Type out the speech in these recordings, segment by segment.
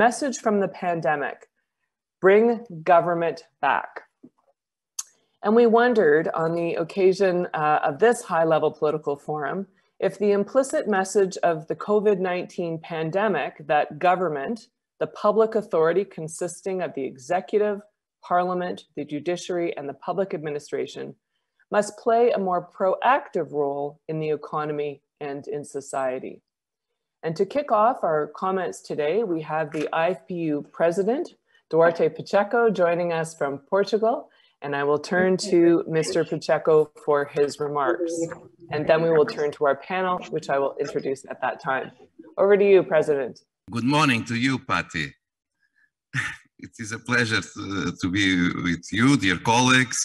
message from the pandemic, bring government back. And we wondered on the occasion of this high-level political forum, if the implicit message of the COVID-19 pandemic that government, the public authority consisting of the executive, parliament, the judiciary, and the public administration, must play a more proactive role in the economy and in society. And to kick off our comments today, we have the IFPU President, Duarte Pacheco, joining us from Portugal. And I will turn to Mr. Pacheco for his remarks. And then we will turn to our panel, which I will introduce at that time. Over to you, President. Good morning to you, Patty. It is a pleasure to be with you, dear colleagues,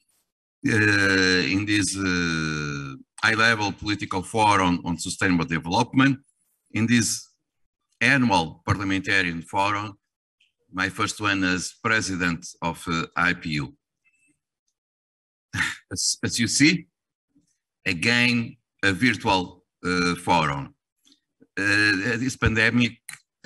in this high-level political forum on sustainable development, in this annual Parliamentary Forum, my first one as President of IPU. As you see, again, a virtual forum. This pandemic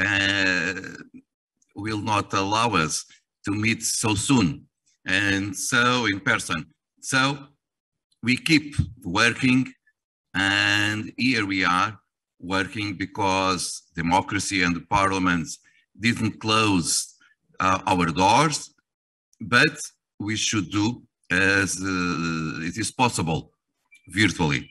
will not allow us to meet so soon and so in person. So we keep working, and here we are working because democracy and the parliaments didn't close our doors, but we should do as it is possible virtually.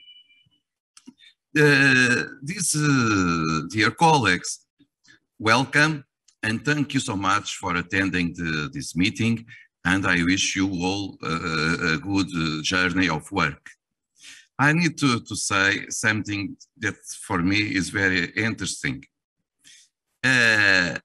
These dear colleagues, welcome and thank you so much for attending this meeting, and I wish you all a good journey of work. I need to say something that for me is very interesting. The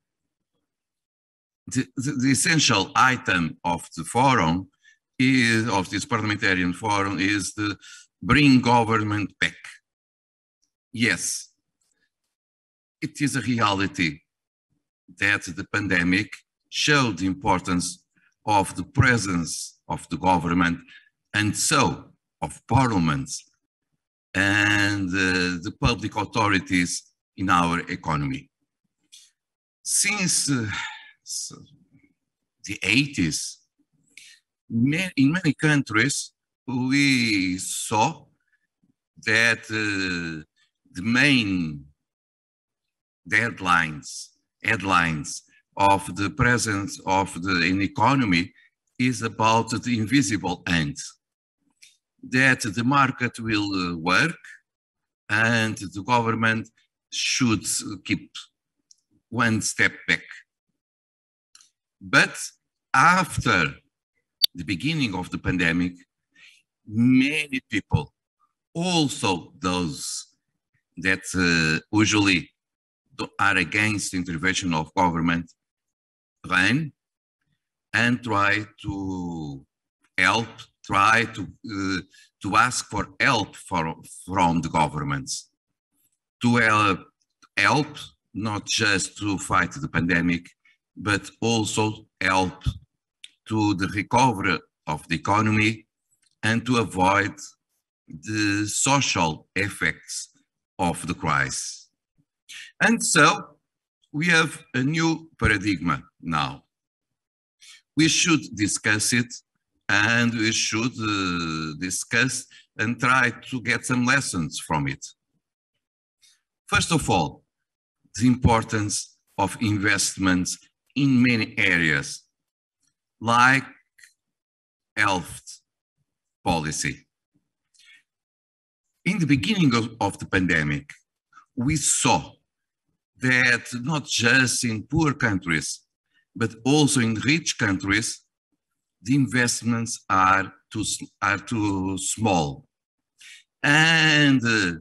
essential item of the forum of this parliamentarian forum is to bring government back. Yes, it is a reality that the pandemic showed the importance of the presence of the government and so of parliaments and the public authorities in our economy. Since the 80s, in many countries, we saw that the main headlines of the presence of an economy is about the invisible end, that the market will work and the government should keep one step back. But after the beginning of the pandemic, many people, also those that usually are against intervention of government, ran and try to help, try to ask for help from the governments, to help not just to fight the pandemic, but also help to the recovery of the economy and to avoid the social effects of the crisis. And so we have a new paradigm now. We should discuss it, and we should discuss and try to get some lessons from it. First of all, the importance of investments in many areas, like health policy. In the beginning of the pandemic, we saw that not just in poor countries, but also in rich countries, the investments are too small. And the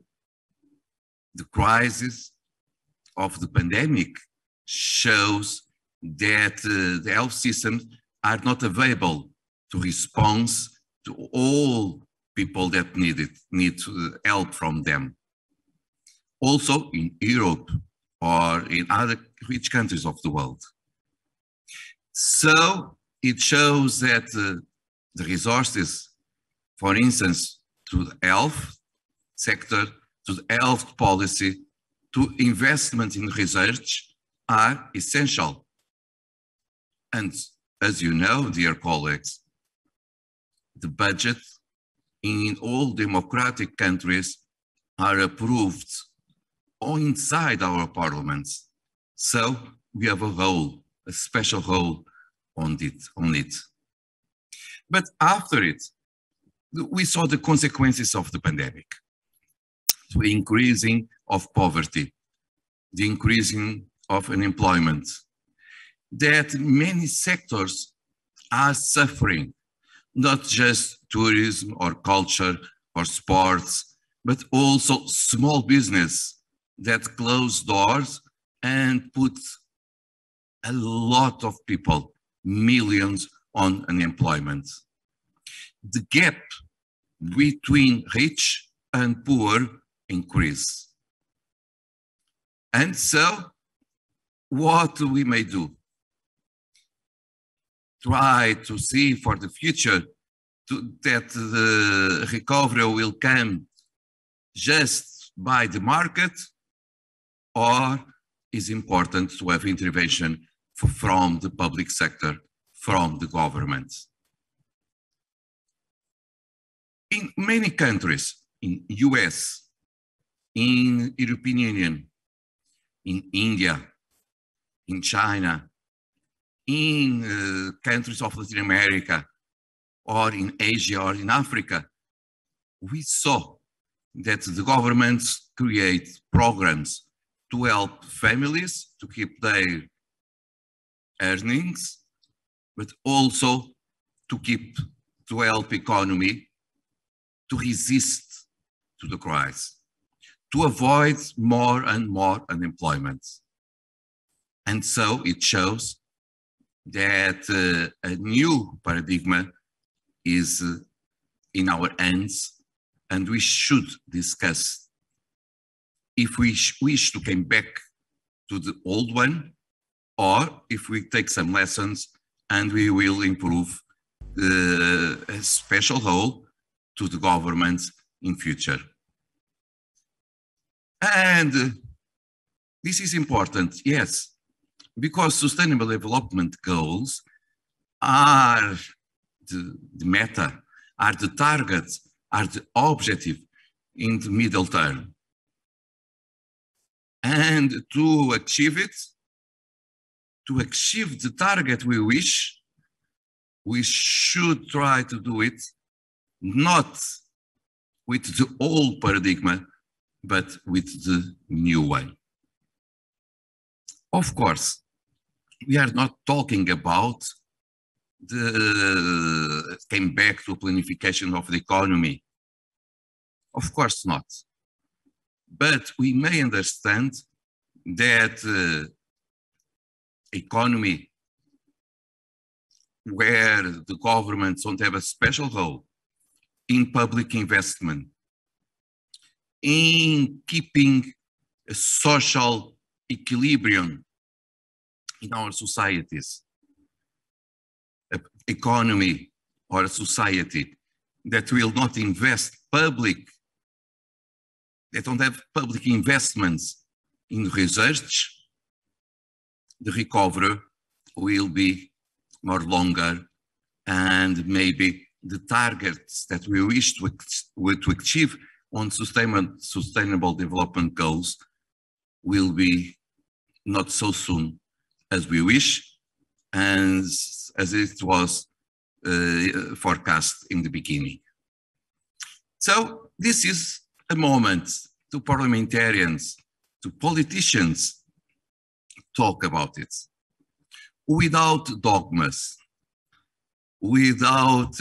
crisis of the pandemic shows that the health systems are not available to respond to all people that need help from them. Also in Europe or in other rich countries of the world. So it shows that the resources, for instance, to the health sector, to the health policy, to investment in research are essential. And as you know, dear colleagues, the budget in all democratic countries are approved or inside our parliaments. So we have a role, a special role on it. But after it, we saw the consequences of the pandemic, the increasing of poverty, the increasing of unemployment, that many sectors are suffering, not just tourism or culture or sports, but also small business that close doors and put a lot of people, millions, on unemployment. The gap between rich and poor increase. And so, what we may do? Try to see for the future that the recovery will come just by the market, or is important to have intervention from the public sector, from the government. In many countries, in US, in European Union, in India, in China, in countries of Latin America, or in Asia, or in Africa, we saw that the governments create programs to help families to keep their earnings, but also to help economy to resist to the crisis, to avoid more and more unemployment. And so it shows that a new paradigm is in our hands, and we should discuss if we wish to come back to the old one, or if we take some lessons and we will improve a special role to the governments in future. And this is important, yes, because sustainable development goals are the meta, are the targets, are the objective in the middle term. And to achieve it, to achieve the target we wish, we should try to do it not with the old paradigm, but with the new one. Of course, we are not talking about came back to planification of the economy. Of course not. But we may understand that economy where the governments don't have a special role in public investment, in keeping a social equilibrium in our societies, an economy or a society that will not invest public, that don't have public investments in research, the recovery will be more longer, and maybe the targets that we wish to achieve on sustainable development goals will be not so soon as we wish, and as it was forecast in the beginning. So this is a moment to parliamentarians, to politicians, talk about it without dogmas, without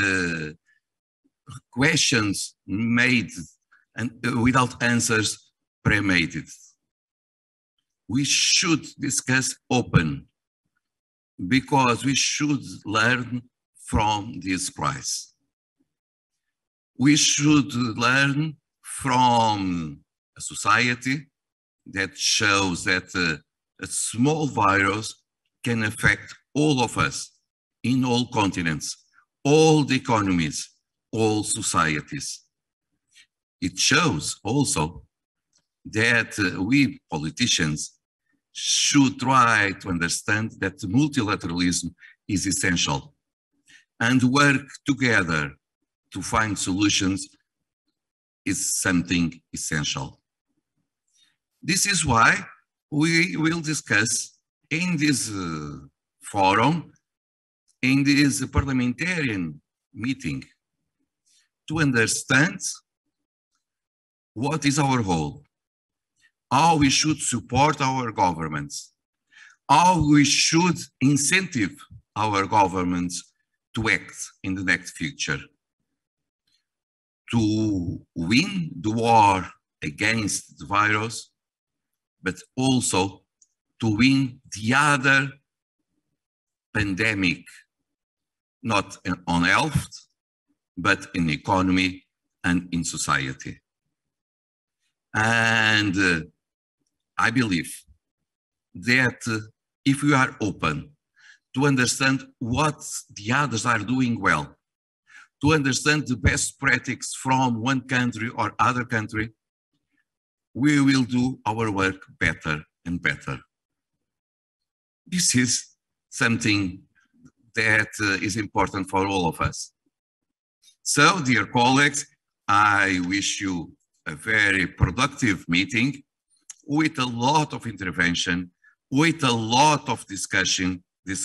questions made and without answers pre-made. We should discuss open, because we should learn from this crisis. We should learn from a society that shows that a small virus can affect all of us in all continents, all the economies, all societies. It shows also that we politicians should try to understand that multilateralism is essential and work together to find solutions is something essential. This is why we will discuss in this forum, in this parliamentarian meeting, to understand what is our role, how we should support our governments, how we should incentive our governments to act in the next future, to win the war against the virus, but also to win the other pandemic, not on health, but in economy and in society. And I believe that if we are open to understand what the others are doing well, to understand the best practices from one country or other country, we will do our work better and better. This is something that is important for all of us. So, dear colleagues, I wish you a very productive meeting with a lot of intervention, with a lot of discussion,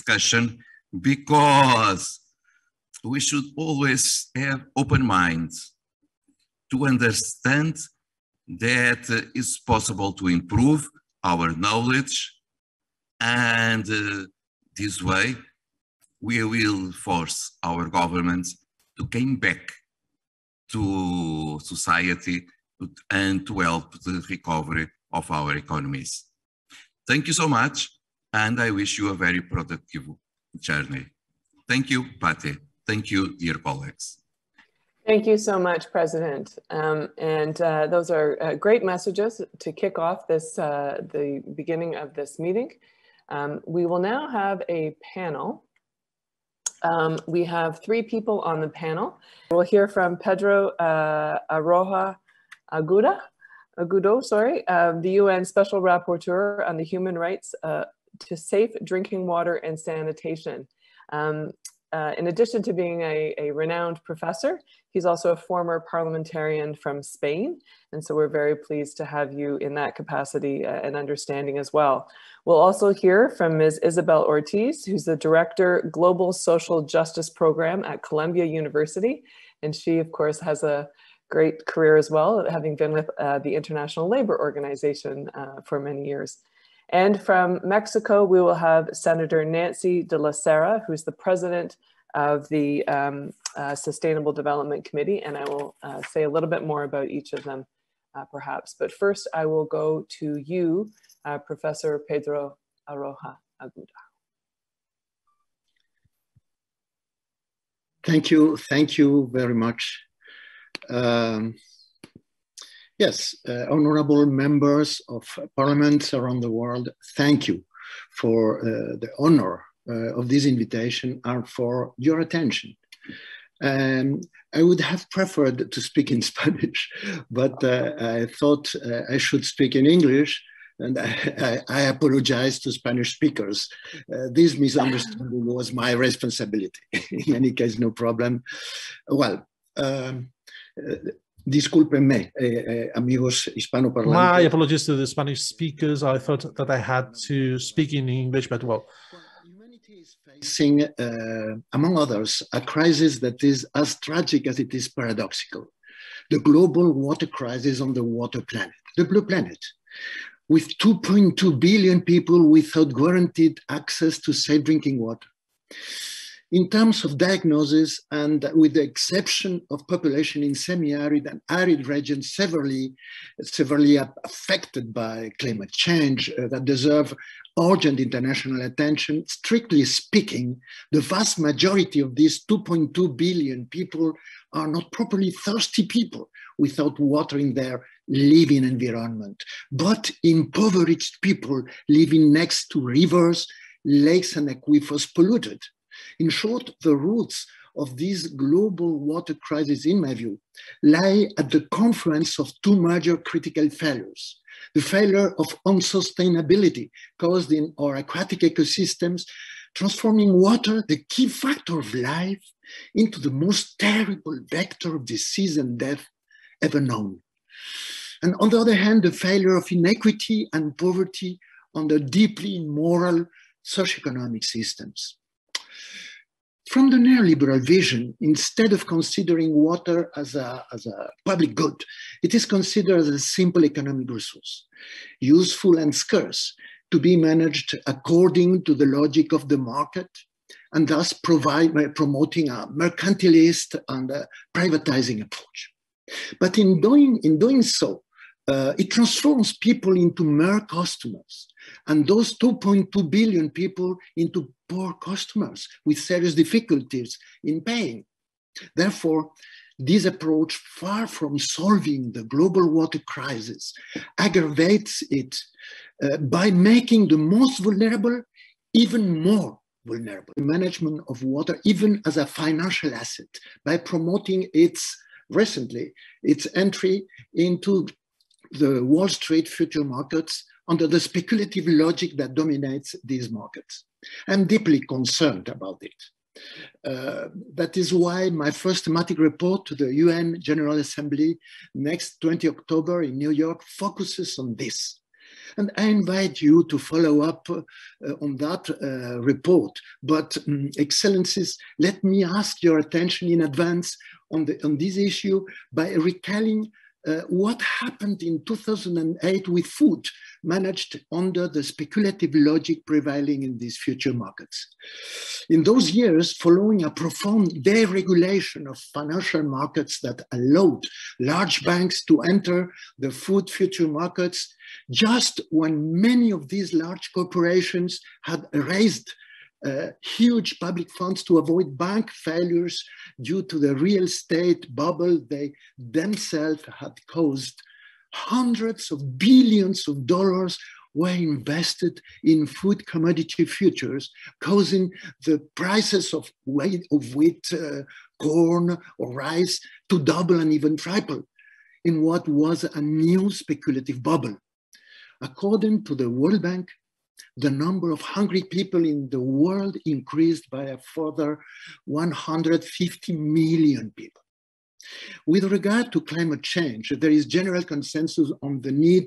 because we should always have open minds to understand that it's possible to improve our knowledge, and this way we will force our governments to come back to society and to help the recovery of our economies. Thank you so much, and I wish you a very productive journey. Thank you, Patti. Thank you, dear colleagues. Thank you so much, President. Those are great messages to kick off this, the beginning of this meeting. We will now have a panel. We have 3 people on the panel. We'll hear from Pedro Aroha Agudo, the UN Special Rapporteur on the Human Rights to Safe Drinking Water and Sanitation. In addition to being a renowned professor, he's also a former parliamentarian from Spain. And so we're very pleased to have you in that capacity and understanding as well. We'll also hear from Ms. Isabel Ortiz, who's the Director, Global Social Justice Program at Columbia University. And she, of course, has a great career as well, having been with the International Labor Organization for many years. And from Mexico, we will have Senator Nancy de la Sera, who's the president of the Sustainable Development Committee. And I will say a little bit more about each of them, perhaps. But first, I will go to you, Professor Pedro Aroha Agudo. Thank you very much. Yes, honorable members of parliaments around the world, thank you for the honor of this invitation and for your attention. I would have preferred to speak in Spanish, but I thought I should speak in English, and I apologize to Spanish speakers. This misunderstanding was my responsibility. In any case, no problem. Well, discúlpenme, amigos hispanoparlantes. My apologies to the Spanish speakers. I thought that I had to speak in English, but well. Humanity is facing, among others, a crisis that is as tragic as it is paradoxical. The global water crisis on the water planet, the blue planet, with 2.2 billion people without guaranteed access to safe drinking water. In terms of diagnosis, and with the exception of population in semi-arid and arid regions severely affected by climate change that deserve urgent international attention, strictly speaking, the vast majority of these 2.2 billion people are not properly thirsty people without water in their living environment, but impoverished people living next to rivers, lakes, and aquifers polluted. In short, the roots of this global water crisis, in my view, lie at the confluence of 2 major critical failures. the failure of unsustainability caused in our aquatic ecosystems, transforming water, the key factor of life, into the most terrible vector of disease and death ever known. And on the other hand, the failure of inequity and poverty under deeply immoral socioeconomic systems. From the neoliberal vision, instead of considering water as a public good, it is considered as a simple economic resource, useful and scarce, to be managed according to the logic of the market, and thus promoting a mercantilist and a privatizing approach. But in doing so, it transforms people into mere customers, and those 2.2 billion people into poor customers with serious difficulties in paying. Therefore, this approach, far from solving the global water crisis, aggravates it by making the most vulnerable even more vulnerable. The management of water, even as a financial asset, by promoting its entry into the Wall Street future markets under the speculative logic that dominates these markets. I'm deeply concerned about it. That is why my first thematic report to the UN General Assembly next 20 October in New York focuses on this. And I invite you to follow up on that report. But Excellencies, let me ask your attention in advance on this issue by recalling what happened in 2008 with food managed under the speculative logic prevailing in these future markets. In those years, following a profound deregulation of financial markets that allowed large banks to enter the food future markets, just when many of these large corporations had raised huge public funds to avoid bank failures due to the real estate bubble they themselves had caused, hundreds of billions of dollars were invested in food commodity futures, causing the prices of wheat, corn, or rice to double and even triple in what was a new speculative bubble. According to the World Bank, the number of hungry people in the world increased by a further 150 million people. With regard to climate change, there is general consensus on the need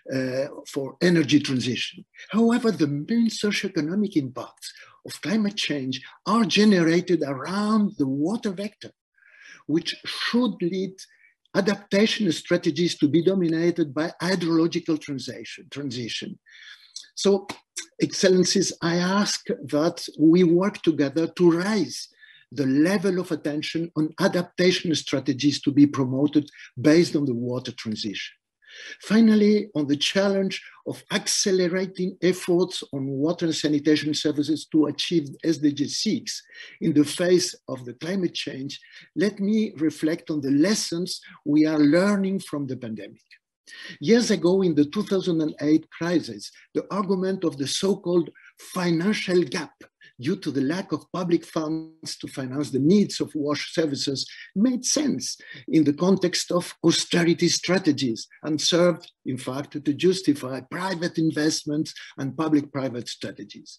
for energy transition. However, the main socioeconomic impacts of climate change are generated around the water vector, which should lead adaptation strategies to be dominated by hydrological transition. So, Excellencies, I ask that we work together to raise the level of attention on adaptation strategies to be promoted based on the water transition. Finally, on the challenge of accelerating efforts on water and sanitation services to achieve SDG 6 in the face of the climate change, let me reflect on the lessons we are learning from the pandemic. Years ago, in the 2008 crisis, the argument of the so-called financial gap due to the lack of public funds to finance the needs of wash services made sense in the context of austerity strategies and served, in fact, to justify private investments and public-private strategies.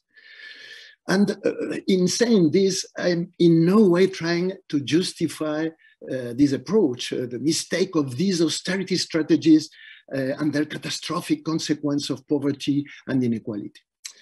And in saying this, I'm in no way trying to justify this approach, the mistake of these austerity strategies and their catastrophic consequence of poverty and inequality.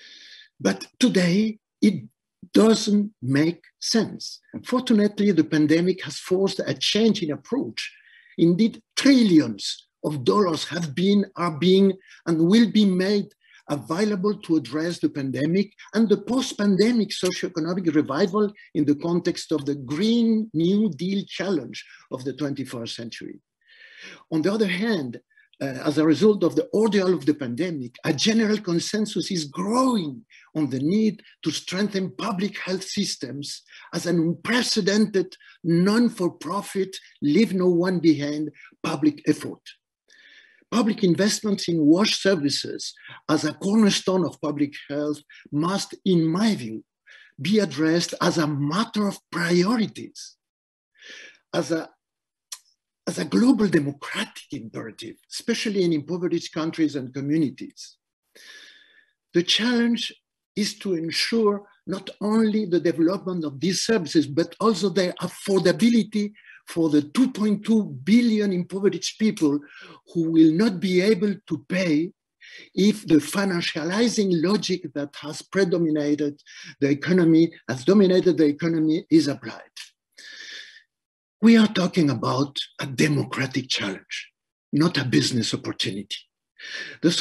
But today, it doesn't make sense. Fortunately, the pandemic has forced a change in approach. Indeed, trillions of dollars have been, are being, and will be made available to address the pandemic and the post-pandemic socioeconomic revival in the context of the Green New Deal challenge of the 21st century. On the other hand, as a result of the ordeal of the pandemic, a general consensus is growing on the need to strengthen public health systems as an unprecedented, non-for-profit, leave no one behind public effort. Public investments in wash services as a cornerstone of public health must, in my view, be addressed as a matter of priorities. As as a global democratic imperative, especially in impoverished countries and communities. The challenge is to ensure not only the development of these services, but also their affordability for the 2.2 billion impoverished people who will not be able to pay if the financializing logic that has predominated the economy, has dominated the economy, is applied. We are talking about a democratic challenge, not a business opportunity. The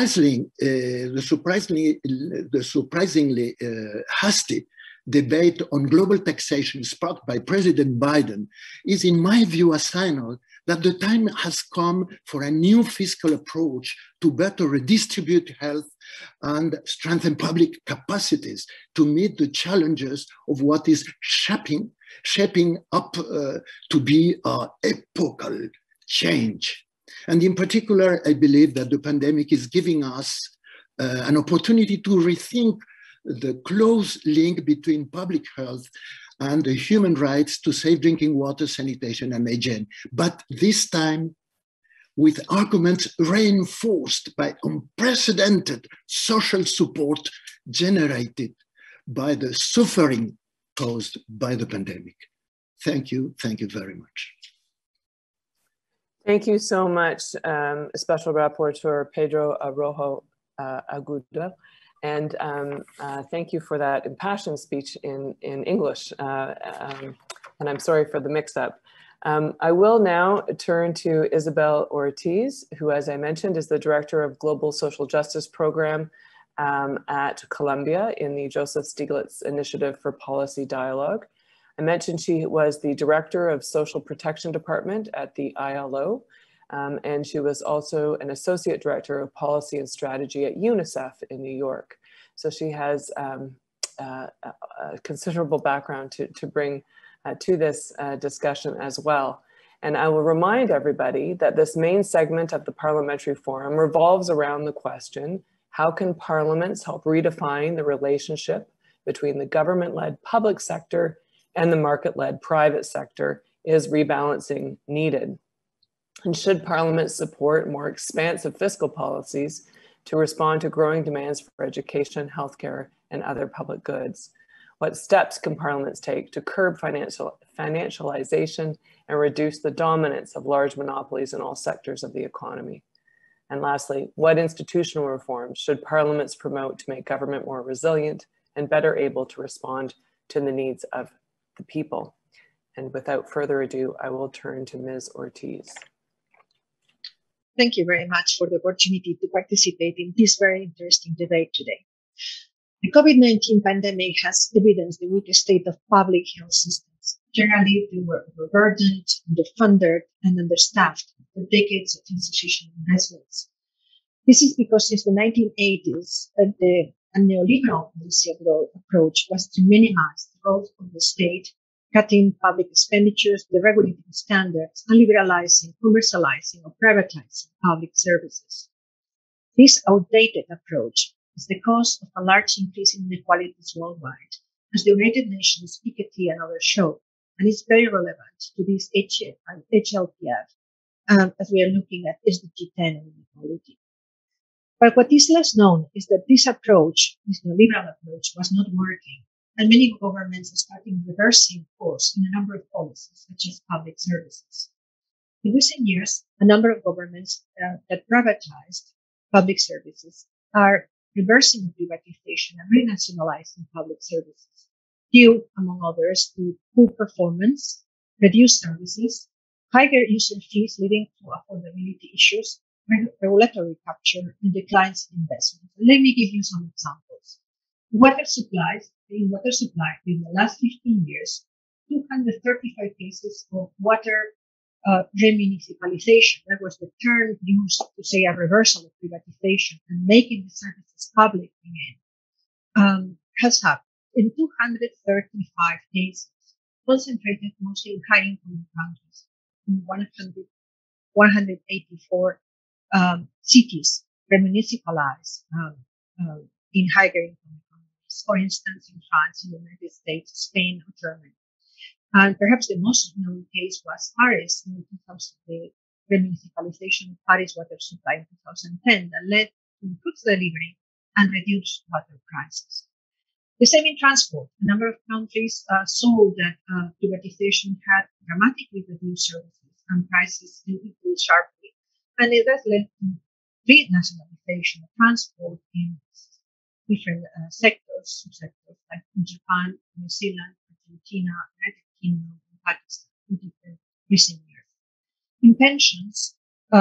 surprisingly hasty debate on global taxation sparked by President Biden is, in my view, a signal that the time has come for a new fiscal approach to better redistribute health and strengthen public capacities to meet the challenges of what is shaping up to be an epochal change. And in particular, I believe that the pandemic is giving us an opportunity to rethink the close link between public health and the human rights to safe drinking water, sanitation, and hygiene. But this time, with arguments reinforced by unprecedented social support generated by the suffering caused by the pandemic. Thank you very much. Thank you so much, Special Rapporteur Pedro Rojo Agudo. And thank you for that impassioned speech in English. And I'm sorry for the mix-up. I will now turn to Isabel Ortiz, who, as I mentioned, is the Director of Global Social Justice Program at Columbia in the Joseph Stiglitz Initiative for Policy Dialogue. I mentioned she was the Director of Social Protection Department at the ILO, and she was also an Associate Director of Policy and Strategy at UNICEF in New York. So she has a considerable background to bring to this discussion as well. And I will remind everybody that this main segment of the Parliamentary Forum revolves around the question, how can parliaments help redefine the relationship between the government-led public sector and the market-led private sector? Is rebalancing needed? And should parliaments support more expansive fiscal policies to respond to growing demands for education, healthcare, and other public goods? What steps can parliaments take to curb financialization and reduce the dominance of large monopolies in all sectors of the economy? And lastly, what institutional reforms should parliaments promote to make government more resilient and better able to respond to the needs of the people? And without further ado, I will turn to Ms. Ortiz. Thank you very much for the opportunity to participate in this very interesting debate today. The COVID-19 pandemic has evidenced the weak state of public health systems. Generally, they were overburdened, underfunded, and understaffed after decades of institutional investments. This is because since the 1980s, a neoliberal policy approach was to minimize the growth of the state, cutting public expenditures, deregulating standards, and liberalizing, commercializing, or privatizing public services. This outdated approach is the cause of a large increase in inequalities worldwide, as the United Nations Piketty and others show, and it's very relevant to this HLPF as we are looking at SDG 10 and inequality. But what is less known is that this approach, this neoliberal approach, was not working, and many governments are starting reversing course in a number of policies, such as public services. In recent years, a number of governments that privatized public services are reversing privatization and renationalizing public services, due, among others, to poor performance, reduced services, higher user fees leading to affordability issues, regulatory capture, and declines in investment. Let me give you some examples. In water supply, in the last 15 years, 235 cases of water remunicipalization, that was the term used to say a reversal of privatization and making the services public again, has happened in 235 cases, concentrated mostly in high-income countries, in 184 cities remunicipalized in higher income economies. For instance, in France, in the United States, Spain, or Germany. And perhaps the most known case was Paris in 2000, the remunicipalization of Paris water supply in 2010 that led to improved delivery and reduced water prices. The same in transport. A number of countries saw that privatization had dramatically reduced services and prices increased sharply, and it has led to renationalization of transport in different sectors, subsectors like in Japan, New Zealand, Argentina, United Kingdom, and Pakistan in different recent years. In pensions,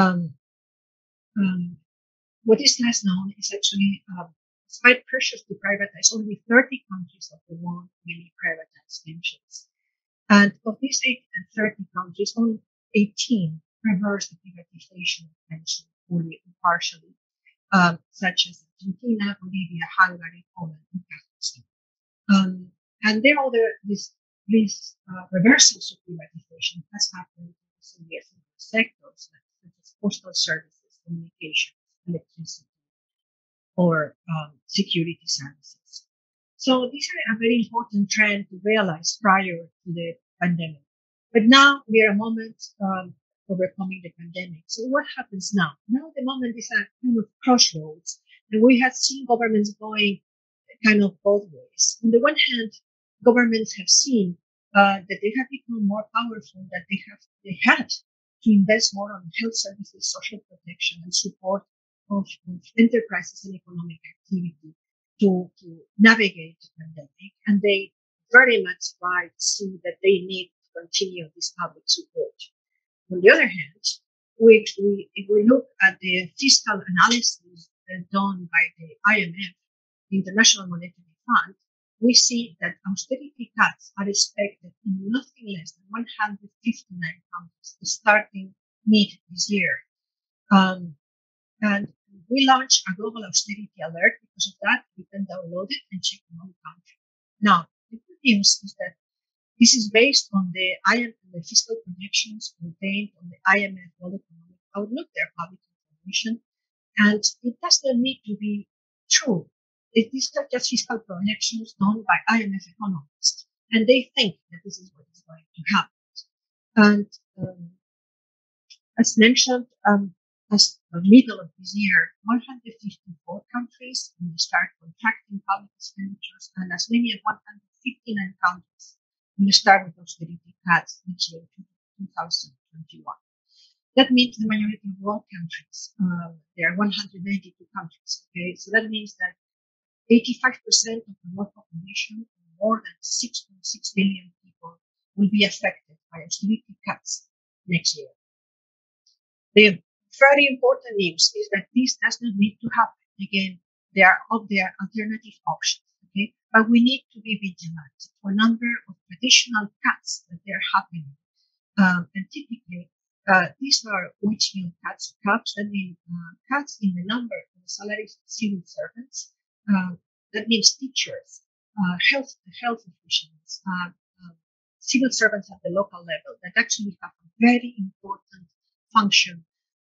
what is less known is actually, despite pressures to privatize, only 30 countries of the world really privatize pensions. And of these 30 countries, only 18 reversed the privatization of pensions fully or partially, such as Argentina, Bolivia, Hungary, Poland, and Kazakhstan. And there are these reversals of privatization has happened in recent years in sectors such as postal services, communications, electricity, or security services. So these are a very important trend to realize prior to the pandemic. But now we are a moment overcoming the pandemic. So what happens now? Now the moment is a kind of crossroads, and we have seen governments going kind of both ways. On the one hand, governments have seen that they have become more powerful, that they had to invest more on health services, social protection, and support of enterprises and economic activity to navigate the pandemic. And they very much see that they need to continue this public support. On the other hand, if we look at the fiscal analysis done by the IMF, the International Monetary Fund, we see that austerity cuts are expected in nothing less than 159 countries starting mid this year. And we launched a global austerity alert. Because of that, you can download it and check your own country. Now, the good news is that this is based on the fiscal projections contained on the IMF World Economic Outlook, their public information, and it does not need to be true. These are just fiscal projections done by IMF economists, and they think that this is what is going to happen. And as mentioned, as the middle of this year, 154 countries will start contracting public expenditures, and as many as 159 countries will start with austerity cuts next year, 2021. That means the majority of world countries, there are 192 countries, okay? So that means that 85% of the world population, more than 6.6 billion people, will be affected by austerity cuts next year. The very important news is that this does not need to happen. Again, there are alternative options, okay? But we need to be vigilant for a number of traditional cuts that are happening. And typically, these are wage-bill cuts. That mean cuts in the number of the salaries of civil servants. That means teachers, health officials, civil servants at the local level that actually have a very important function,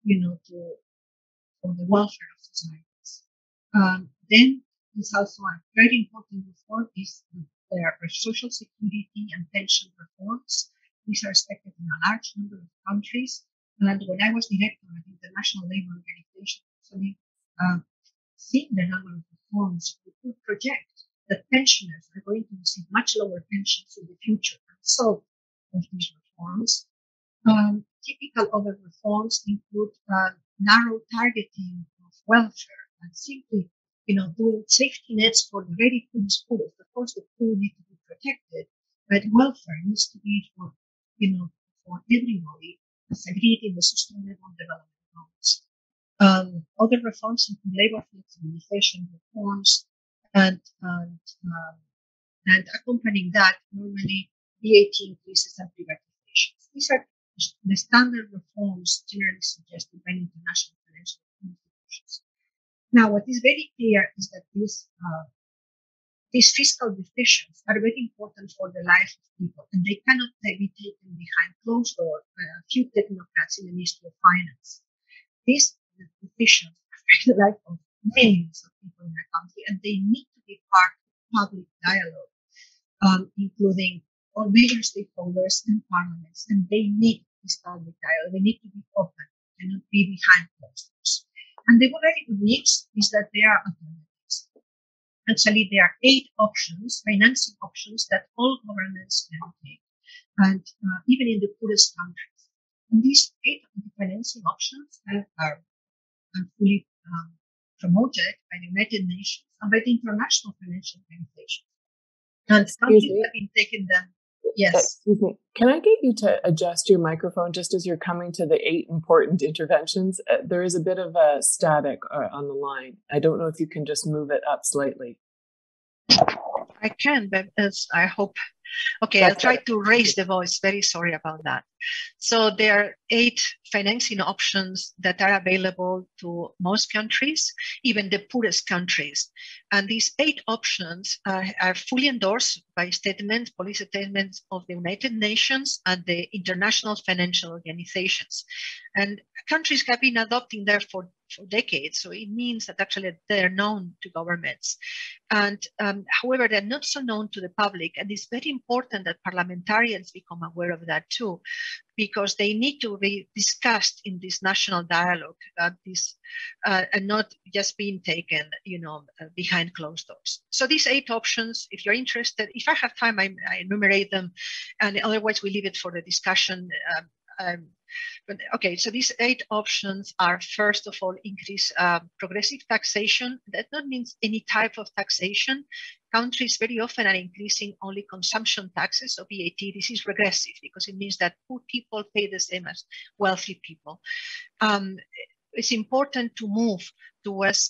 for the welfare of societies. Then there's also a very important reform is there are social security and pension reforms. These are expected in a large number of countries. And when I was director of the International Labour Organization, actually seeing the number of reforms, we could project that pensioners are going to receive much lower pensions in the future as a result of these reforms. Typical other reforms include narrow targeting of welfare and simply, doing safety nets for the very poorest. Of course, the poor need to be protected, but welfare needs to be for everybody, as agreed in the Sustainable Development Goals. Other reforms include labor flexibilization reforms, and accompanying that, normally VAT increases and privatizations. These are the standard reforms generally suggested by international financial institutions. Now, what is very clear is that these fiscal decisions are very important for the lives of people, and they cannot be taken behind closed doors by a few technocrats in the Ministry of Finance. These decisions affect the life of millions of people in our country, and they need to be part of public dialogue, including all major stakeholders and parliaments, and they need this public dialogue. They need to be open and not be behind closed doors. And the very good news is that there are alternatives. Actually, there are 8 options, financing options that all governments can take, and even in the poorest countries. And these 8 financing options are fully promoted by the United Nations and by the international financial organizations. And countries have been taking them. Yes. Excuse me. Can I get you to adjust your microphone just as you're coming to the 8 important interventions? There is a bit of a static on the line. I don't know if you can just move it up slightly. I can, but as I hope. Okay, I'll try to raise the voice. Very sorry about that. So there are 8 financing options that are available to most countries, even the poorest countries. And these 8 options are fully endorsed by statements, policy statements of the United Nations and the international financial organizations. And countries have been adopting them for decades. So it means that actually they're known to governments. And however, they're not so known to the public. And it's very important that parliamentarians become aware of that too, because they need to be discussed in this national dialogue, and not just being taken, behind closed doors. So these 8 options, if you're interested, if I have time, I enumerate them, and otherwise we leave it for the discussion. But okay, so these 8 options are, first of all, increase progressive taxation. That not means any type of taxation. Countries very often are increasing only consumption taxes, so VAT. This is regressive because it means that poor people pay the same as wealthy people. It's important to move towards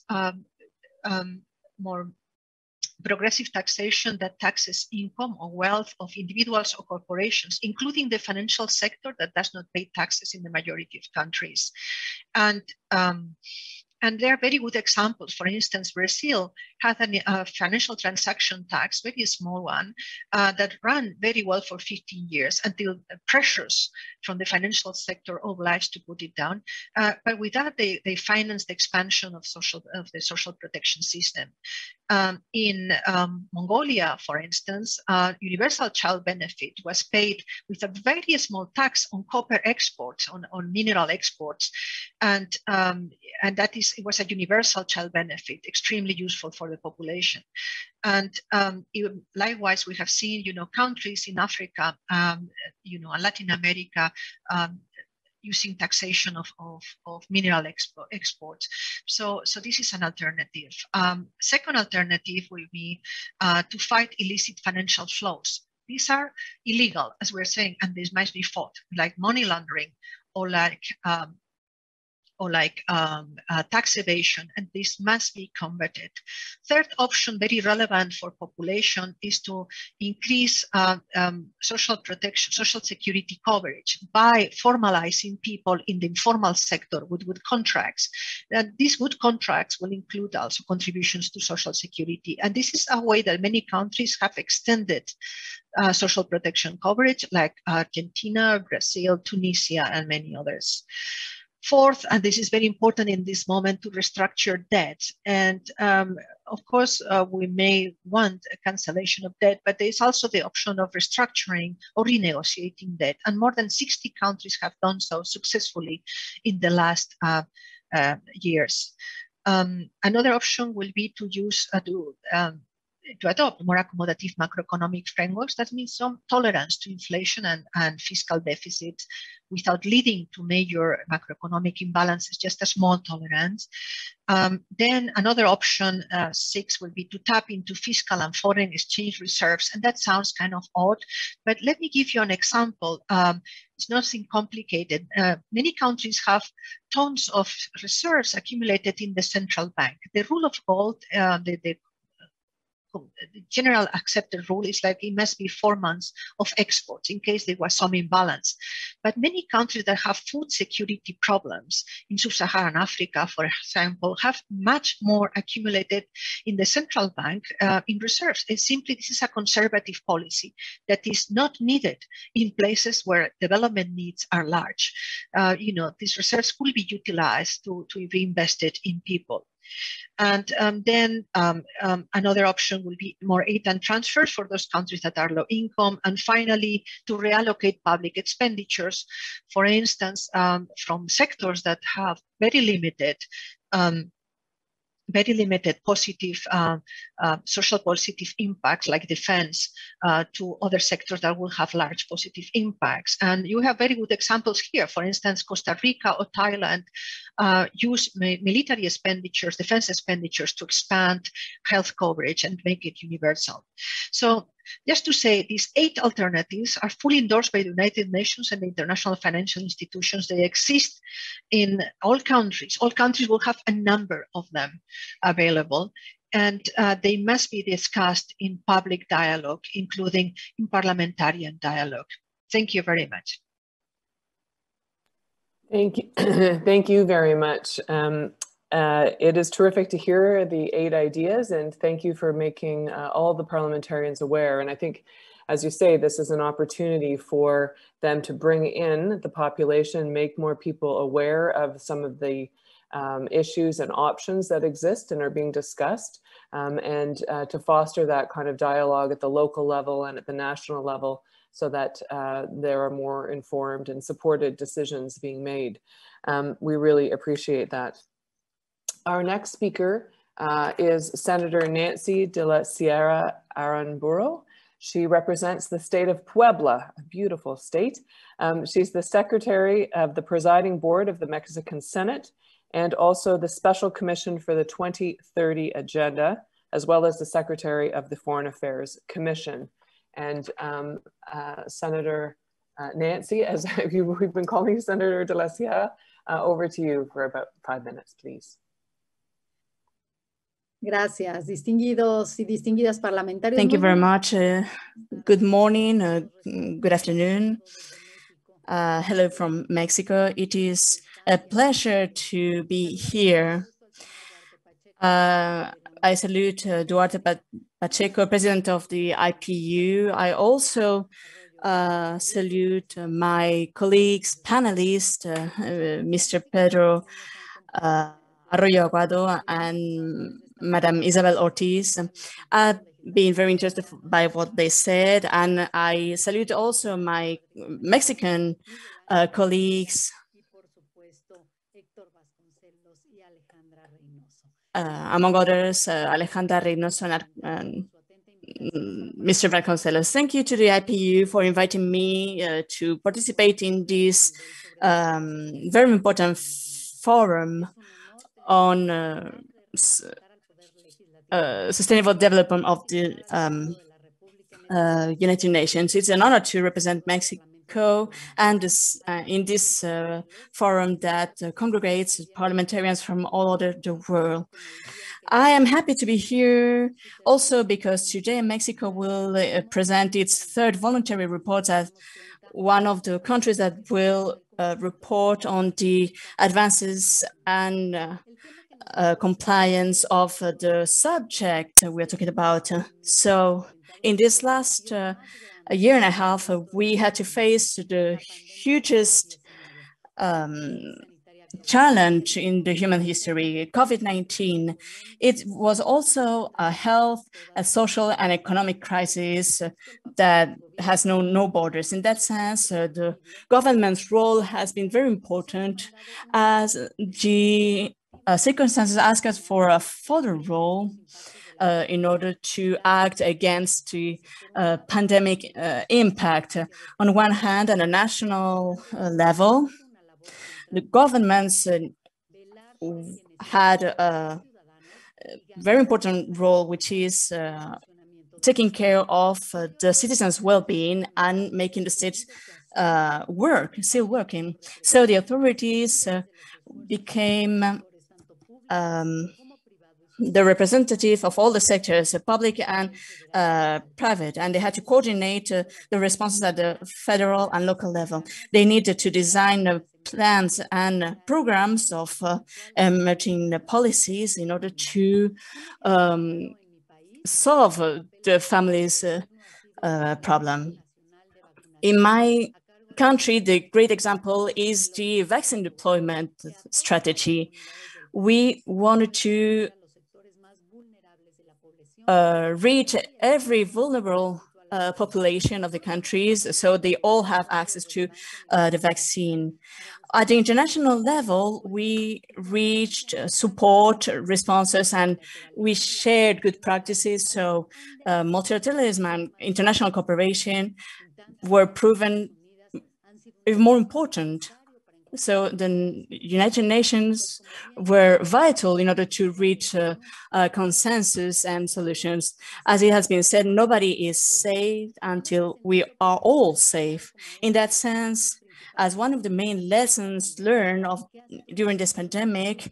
more progressive taxation that taxes income or wealth of individuals or corporations, including the financial sector that does not pay taxes in the majority of countries. And there are very good examples. For instance, Brazil had a financial transaction tax, very small one, that ran very well for 15 years until pressures from the financial sector obliged to put it down. But with that, they financed the expansion of the social protection system. In Mongolia, for instance, universal child benefit was paid with a very small tax on copper exports, on mineral exports, and it was a universal child benefit, extremely useful for the population. And likewise, we have seen, countries in Africa, and Latin America, using taxation of mineral exports. So this is an alternative. Second alternative will be to fight illicit financial flows. These are illegal, as we're saying, and these must be fought, like money laundering or like tax evasion, and this must be combated. Third option, very relevant for population, is to increase social protection, social security coverage by formalizing people in the informal sector with good contracts. And these good contracts will include also contributions to social security. And this is a way that many countries have extended social protection coverage, like Argentina, Brazil, Tunisia, and many others. Fourth, and this is very important in this moment, to restructure debt. And of course, we may want a cancellation of debt, but there's also the option of restructuring or renegotiating debt. And more than 60 countries have done so successfully in the last years. Another option will be to use to adopt more accommodative macroeconomic frameworks. That means some tolerance to inflation and fiscal deficits without leading to major macroeconomic imbalances, just a small tolerance. Then another option, 6, will be to tap into fiscal and foreign exchange reserves. And that sounds kind of odd, but let me give you an example. It's nothing complicated. Many countries have tons of reserves accumulated in the central bank. The rule of gold, the general accepted rule is like it must be 4 months of exports in case there was some imbalance. But many countries that have food security problems in sub-Saharan Africa, for example, have much more accumulated in the central bank in reserves. And simply, this is a conservative policy that is not needed in places where development needs are large. These reserves could be utilized to be invested in people. And then another option will be more aid and transfers for those countries that are low income. And finally, to reallocate public expenditures, for instance, from sectors that have very limited positive social positive impacts like defense to other sectors that will have large positive impacts. And you have very good examples here. For instance, Costa Rica or Thailand use military expenditures, defense expenditures to expand health coverage and make it universal. So just to say, these 8 alternatives are fully endorsed by the United Nations and the international financial institutions. They exist in all countries. All countries will have a number of them available, and they must be discussed in public dialogue, including in parliamentarian dialogue. Thank you very much. Thank you. Thank you very much. It is terrific to hear the 8 ideas, and thank you for making all the parliamentarians aware. And I think, as you say, this is an opportunity for them to bring in the population, make more people aware of some of the issues and options that exist and are being discussed, and to foster that kind of dialogue at the local level and at the national level, so that there are more informed and supported decisions being made. We really appreciate that. Our next speaker is Senator Nancy de la Sierra Aranburu. She represents the state of Puebla, a beautiful state. She's the secretary of the presiding board of the Mexican Senate, and also the Special Commission for the 2030 Agenda, as well as the secretary of the Foreign Affairs Commission. And Senator Nancy, as we've been calling you Senator de la Sierra, over to you for about 5 minutes, please. Gracias, distinguidos y distinguidas parlamentarios. Thank you very much. Good morning, good afternoon. Hello from Mexico. It is a pleasure to be here. I salute Duarte Pacheco, president of the IPU. I also salute my colleagues, panelists, Mr. Pedro Arroyo Aguado and Madam Isabel Ortiz. I've been very interested by what they said, and I salute also my Mexican colleagues, among others, Alejandra Reynoso and Mr. Vasconcelos. Thank you to the IPU for inviting me to participate in this very important forum on sustainable development of the United Nations. It's an honor to represent Mexico and this, in this forum that congregates parliamentarians from all over the world. I am happy to be here also because today Mexico will present its 3rd voluntary report as one of the countries that will report on the advances and compliance of the subject we're talking about. So in this last year and a half, we had to face the hugest challenge in the human history, COVID-19. It was also a health, a social and economic crisis that has no borders. In that sense, the government's role has been very important as the circumstances ask us for a further role in order to act against the pandemic impact. On one hand, on a national level, the governments had a very important role, which is taking care of the citizens' well-being and making the states still working. So the authorities became the representative of all the sectors, public and private, and they had to coordinate the responses at the federal and local level. They needed to design plans and programs of emerging policies in order to solve the family's problem. In my country, the great example is the vaccine deployment strategy. we wanted to reach every vulnerable population of the countries, so they all have access to the vaccine. At the international level, we reached support responses and we shared good practices. So multilateralism and international cooperation were proven even more important. So the United Nations were vital in order to reach consensus and solutions. As it has been said, nobody is safe until we are all safe. In that sense, as one of the main lessons learned during this pandemic,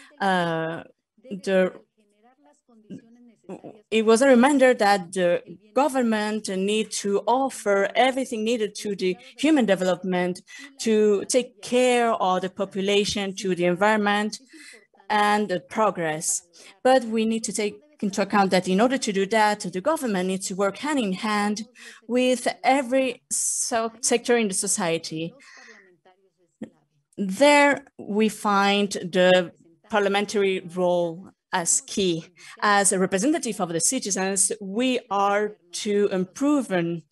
it was a reminder that the government need to offer everything needed to the human development, to take care of the population, to the environment and the progress. But we need to take into account that in order to do that, the government needs to work hand in hand with every sector in the society. There we find the parliamentary role as key. As a representative of the citizens, we are to improve the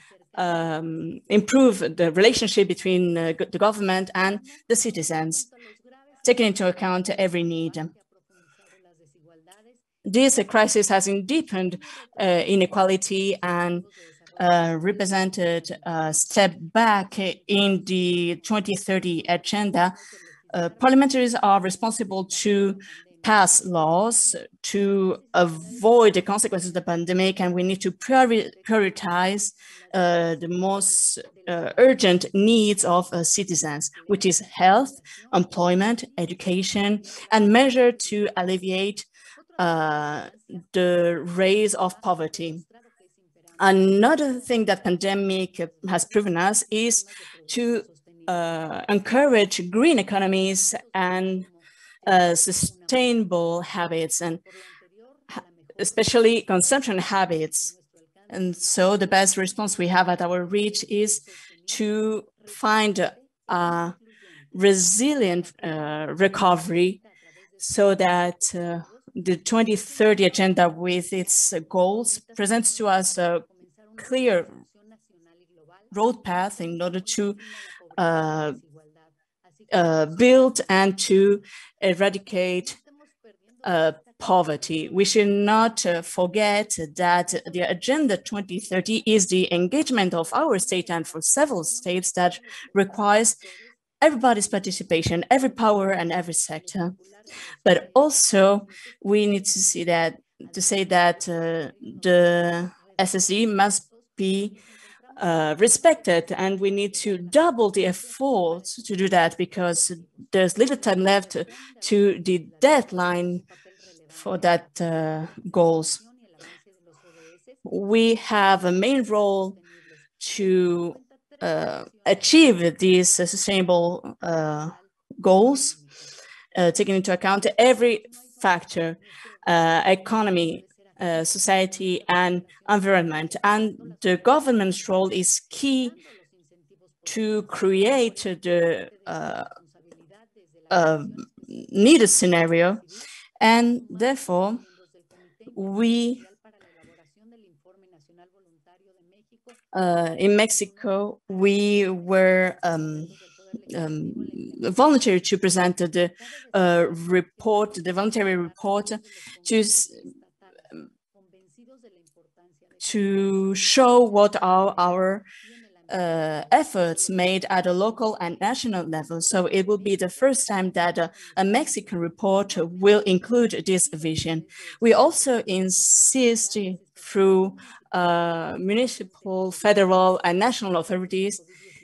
relationship between the government and the citizens, taking into account every need. This crisis has deepened inequality and represented a step back in the 2030 agenda. Parliamentarians are responsible to pass laws to avoid the consequences of the pandemic, and we need to prioritize the most urgent needs of citizens, which is health, employment, education, and measure to alleviate the rise of poverty. Another thing that pandemic has proven us is to encourage green economies and sustainable habits, and especially consumption habits. And so the best response we have at our reach is to find a resilient recovery so that the 2030 agenda with its goals presents to us a clear road path in order to build and to eradicate poverty. We should not forget that the Agenda 2030 is the engagement of our state and for several states that requires everybody's participation, every power and every sector. But also we need to say that the SSD must be respected, and we need to double the efforts to do that because there's little time left to the deadline for that goals. We have a main role to achieve these sustainable goals, taking into account every factor, economy, society and environment. And the government's role is key to create the needed scenario. And therefore, we in Mexico, we were voluntary to present the report, the voluntary report, to show what are our efforts made at a local and national level. So it will be the first time that a Mexican report will include this vision. We also insist through municipal, federal, and national authorities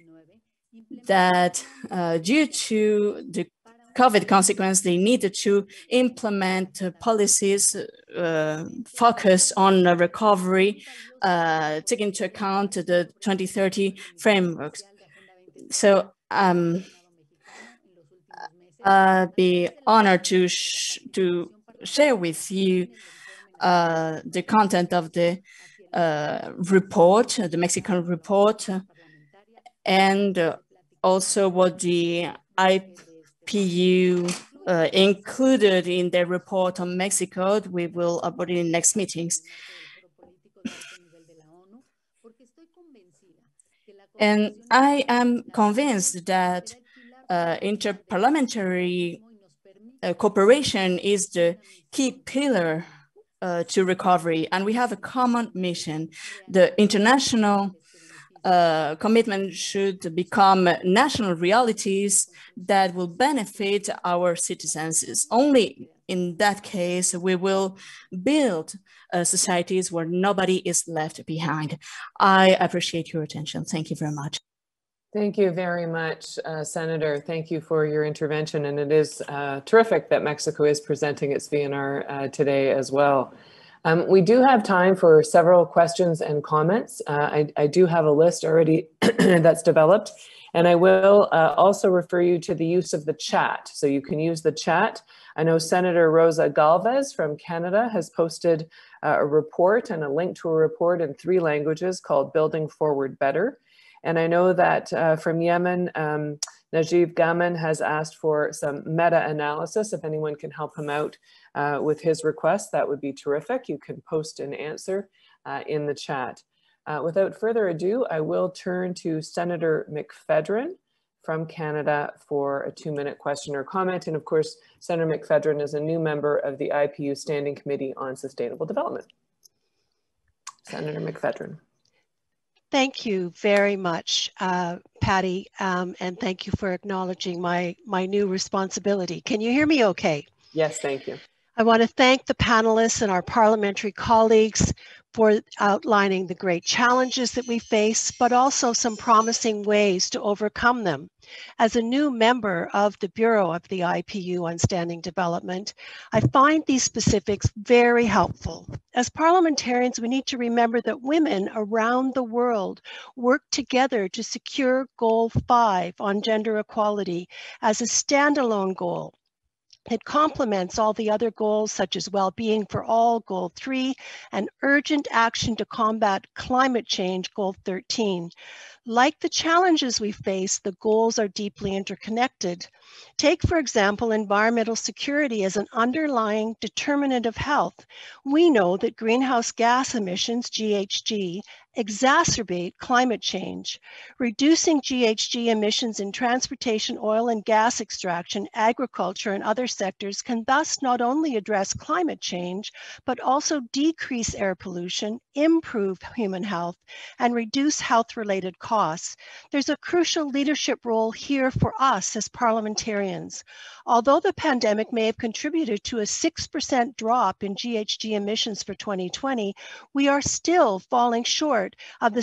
that due to the COVID consequence, they needed to implement policies focused on recovery, taking into account the 2030 frameworks. So I'd be honored to share with you the content of the report, the Mexican report, and also what the IPU included in their report on Mexico. We will upload it in next meetings. And I am convinced that inter-parliamentary cooperation is the key pillar to recovery, and we have a common mission. The international commitment should become national realities that will benefit our citizens. Only in that case, we will build societies where nobody is left behind. I appreciate your attention. Thank you very much. Thank you very much, Senator. Thank you for your intervention. And it is terrific that Mexico is presenting its VNR today as well. We do have time for several questions and comments. I do have a list already that's developed, and I will also refer you to the use of the chat. So you can use the chat. I know Senator Rosa Galvez from Canada has posted a report and a link to a report in 3 languages called Building Forward Better. And I know that from Yemen, Najib Gaman has asked for some meta-analysis. If anyone can help him out with his request, that would be terrific. You can post an answer in the chat. Without further ado, I will turn to Senator McPhedran from Canada for a 2-minute question or comment. And of course, Senator McPhedran is a new member of the IPU Standing Committee on Sustainable Development. Senator McPhedran. Thank you very much, Patty, and thank you for acknowledging my new responsibility. Can you hear me okay? Yes, thank you. I want to thank the panelists and our parliamentary colleagues for outlining the great challenges that we face, but also some promising ways to overcome them. As a new member of the Bureau of the IPU on Standing Development, I find these specifics very helpful. As parliamentarians, we need to remember that women around the world work together to secure Goal 5 on gender equality as a standalone goal. It complements all the other goals such as well-being for all, Goal 3, and urgent action to combat climate change, Goal 13. Like the challenges we face, the goals are deeply interconnected. Take, for example, environmental security as an underlying determinant of health. We know that greenhouse gas emissions, GHG, exacerbate climate change. Reducing GHG emissions in transportation, oil and gas extraction, agriculture, and other sectors can thus not only address climate change, but also decrease air pollution, improve human health, and reduce health-related costs. There's a crucial leadership role here for us as parliamentarians. Although the pandemic may have contributed to a 6% drop in GHG emissions for 2020, we are still falling short of the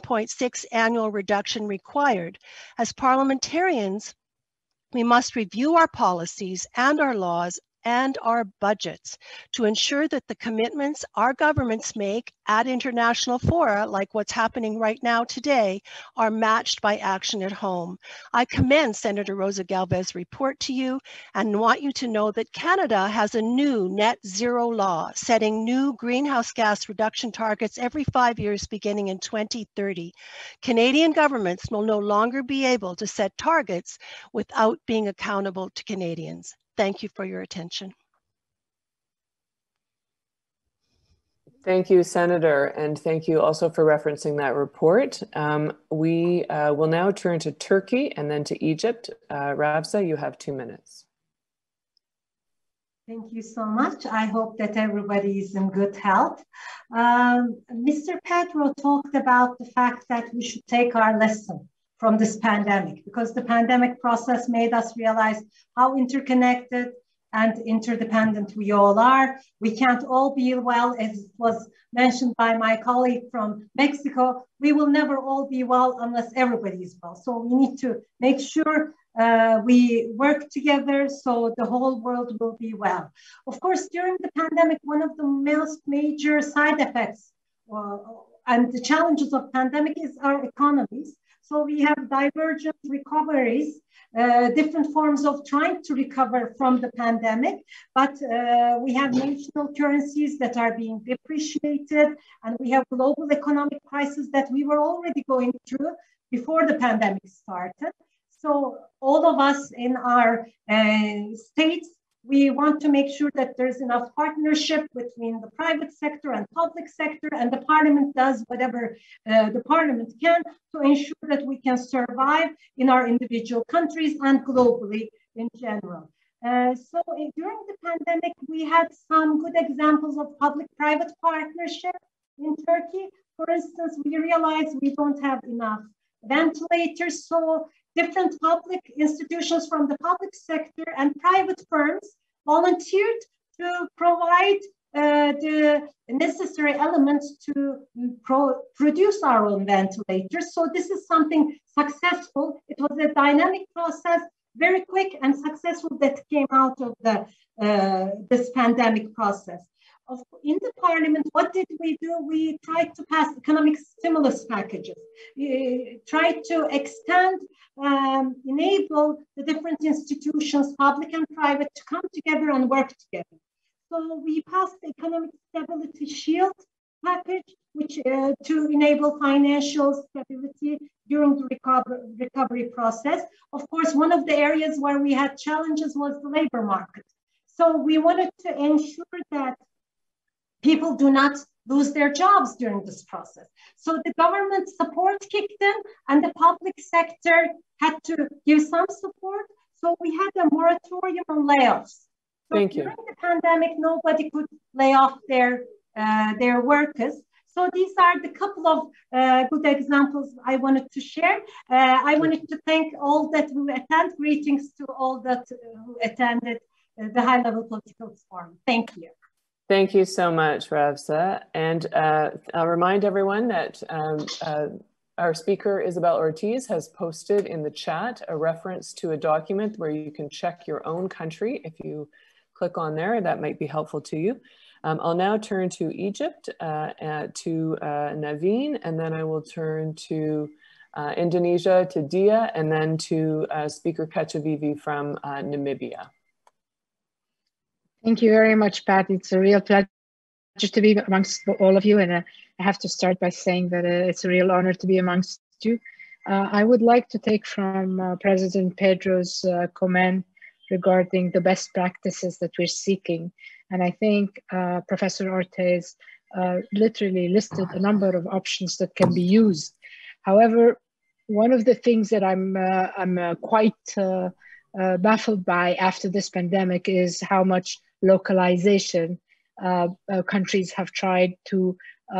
7.6 annual reduction required. As parliamentarians, we must review our policies and our laws and our budgets to ensure that the commitments our governments make at international fora, like what's happening right now today, are matched by action at home. I commend Senator Rosa Galvez's report to you and want you to know that Canada has a new net zero law setting new greenhouse gas reduction targets every 5 years beginning in 2030. Canadian governments will no longer be able to set targets without being accountable to Canadians. Thank you for your attention. Thank you, Senator, and thank you also for referencing that report. We will now turn to Turkey and then to Egypt. Ravza, you have 2 minutes. Thank you so much. I hope that everybody is in good health. Mr. Pedro talked about the fact that we should take our lesson from this pandemic, because the pandemic process made us realize how interconnected and interdependent we all are. We can't all be well, as was mentioned by my colleague from Mexico. We will never all be well unless everybody is well. So we need to make sure we work together so the whole world will be well. Of course, during the pandemic, one of the most major side effects and the challenges of pandemic is our economies. So we have divergent recoveries, different forms of trying to recover from the pandemic, but we have national currencies that are being depreciated, and we have global economic crisis that we were already going through before the pandemic started. So all of us in our states, we want to make sure that there's enough partnership between the private sector and public sector, and the parliament does whatever the parliament can to ensure that we can survive in our individual countries and globally in general. So during the pandemic, we had some good examples of public-private partnership in Turkey. For instance, we realized we don't have enough ventilators, so different public institutions from the public sector and private firms volunteered to provide the necessary elements to produce our own ventilators. So this is something successful. It was a dynamic process, very quick and successful, that came out of the this pandemic process. In the parliament, what did we do? We tried to pass economic stimulus packages, tried to extend, enable the different institutions, public and private, to come together and work together. So we passed the economic stability shield package, which to enable financial stability during the recovery process. Of course, one of the areas where we had challenges was the labor market. So we wanted to ensure that people do not lose their jobs during this process. So the government support kicked in and the public sector had to give some support. So we had a moratorium on layoffs. So Thank you. During the pandemic, nobody could lay off their workers. So these are the couple of good examples I wanted to share. I wanted to thank all that who attend. Greetings to all that who attended the high-level political forum. Thank you. Thank you so much, Ravsa. And I'll remind everyone that our speaker, Isabel Ortiz, has posted in the chat a reference to a document where you can check your own country. If you click on there, that might be helpful to you. I'll now turn to Egypt, to Naveen, and then I will turn to Indonesia, to Dia, and then to Speaker Kachavivi from Namibia. Thank you very much, Pat. It's a real pleasure to be amongst all of you. And I have to start by saying that it's a real honor to be amongst you. I would like to take from President Pedro's comment regarding the best practices that we're seeking. And I think Professor Ortiz literally listed a number of options that can be used. However, one of the things that I'm quite baffled by after this pandemic is how much localization countries have tried to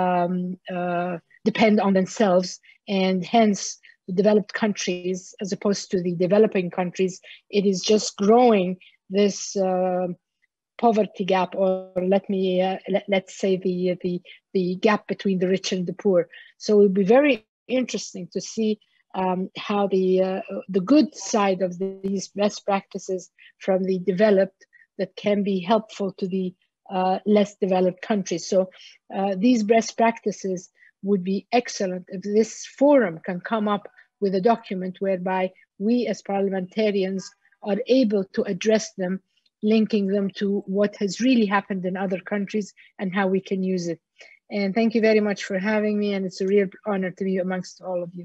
depend on themselves, and hence the developed countries, as opposed to the developing countries, it is just growing this poverty gap, or let's say the gap between the rich and the poor. So it will be very interesting to see how the good side of these best practices from the developed that can be helpful to the less developed countries. So these best practices would be excellent if this forum can come up with a document whereby we as parliamentarians are able to address them, linking them to what has really happened in other countries and how we can use it. And thank you very much for having me, and it's a real honor to be amongst all of you.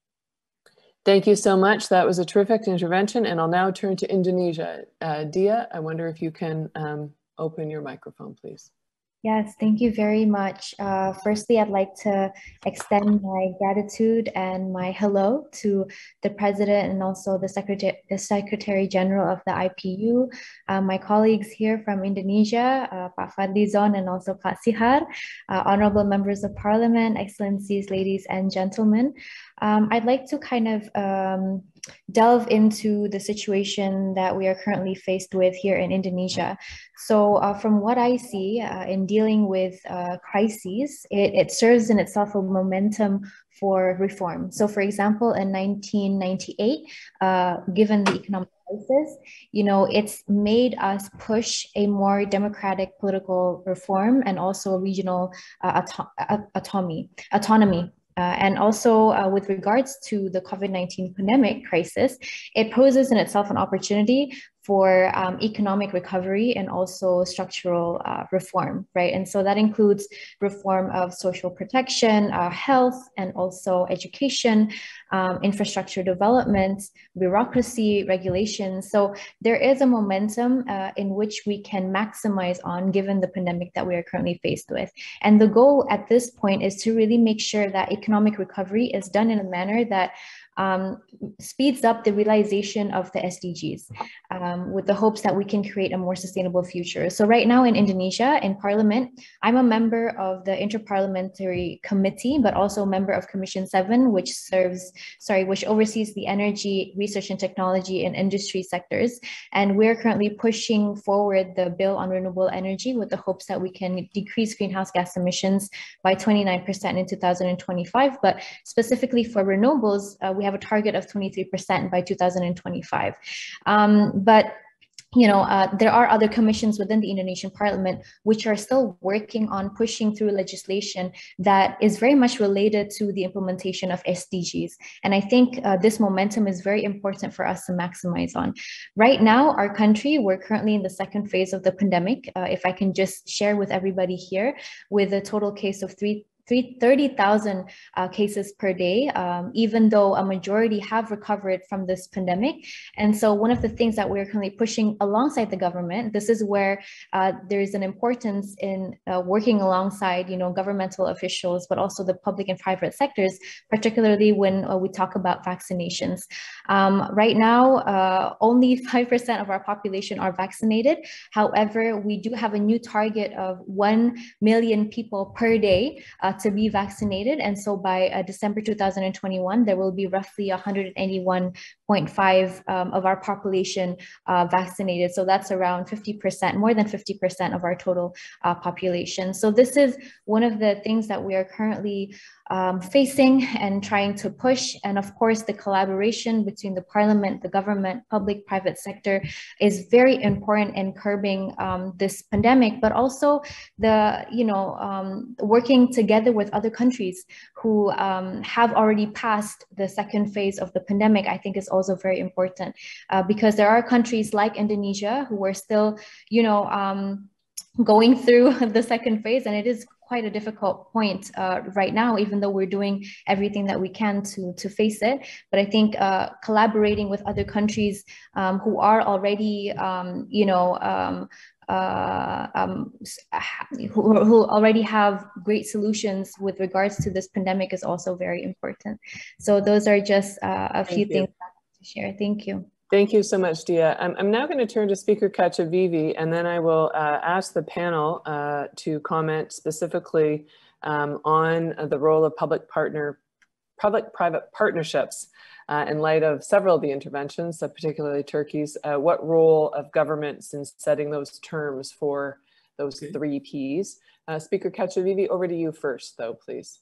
Thank you so much. That was a terrific intervention. And I'll now turn to Indonesia. Dia, I wonder if you can open your microphone, please. Yes, thank you very much. Firstly, I'd like to extend my gratitude and my hello to the President and also the Secretary General of the IPU, my colleagues here from Indonesia, Pak Fadlizon and also Pak Sihar, honorable members of Parliament, Excellencies, ladies and gentlemen. I'd like to kind of delve into the situation that we are currently faced with here in Indonesia. So from what I see in dealing with crises, it serves in itself a momentum for reform. So for example, in 1998, given the economic crisis, it's made us push a more democratic political reform and also regional autonomy. And also with regards to the COVID-19 pandemic crisis, it poses in itself an opportunity for economic recovery and also structural reform, right? And so that includes reform of social protection, health, and also education, infrastructure development, bureaucracy, regulations. So there is a momentum in which we can maximize on given the pandemic that we are currently faced with. And the goal at this point is to really make sure that economic recovery is done in a manner that speeds up the realization of the SDGs with the hopes that we can create a more sustainable future. So right now in Indonesia, in Parliament, I'm a member of the Inter-Parliamentary Committee, but also a member of Commission 7, which oversees the energy, research and technology and industry sectors. And we're currently pushing forward the bill on renewable energy with the hopes that we can decrease greenhouse gas emissions by 29% in 2025. But specifically for renewables, we have a target of 23% by 2025. But there are other commissions within the Indonesian Parliament which are still working on pushing through legislation that is very much related to the implementation of SDGs. And I think this momentum is very important for us to maximize on. Right now, our country, we're currently in the second phase of the pandemic. If I can just share with everybody here, with a total case of 30,000 cases per day, even though a majority have recovered from this pandemic. And so one of the things that we're currently pushing alongside the government, this is where there's an importance in working alongside, governmental officials, but also the public and private sectors, particularly when we talk about vaccinations. Right now, only 5% of our population are vaccinated. However, we do have a new target of 1 million people per day to be vaccinated. And so by December 2021, there will be roughly 181.5 of our population vaccinated. So that's around 50%, more than 50% of our total population. So this is one of the things that we are currently facing and trying to push. And of course, the collaboration between the parliament, the government, public, private sector is very important in curbing this pandemic, but also the, working together with other countries who have already passed the second phase of the pandemic, I think is also very important because there are countries like Indonesia who are still, going through the second phase, and it is quite a difficult point right now, even though we're doing everything that we can to face it. But I think collaborating with other countries who are already, who already have great solutions with regards to this pandemic is also very important. So those are just a few things I want to share. Thank you. Thank you so much, Dia. I'm now going to turn to Speaker Kachavivi, and then I will ask the panel to comment specifically on the role of public-private partnerships in light of several of the interventions, particularly Turkey's. What role of governments in setting those terms for those three Ps? Speaker Kachavivi, over to you first, though, please.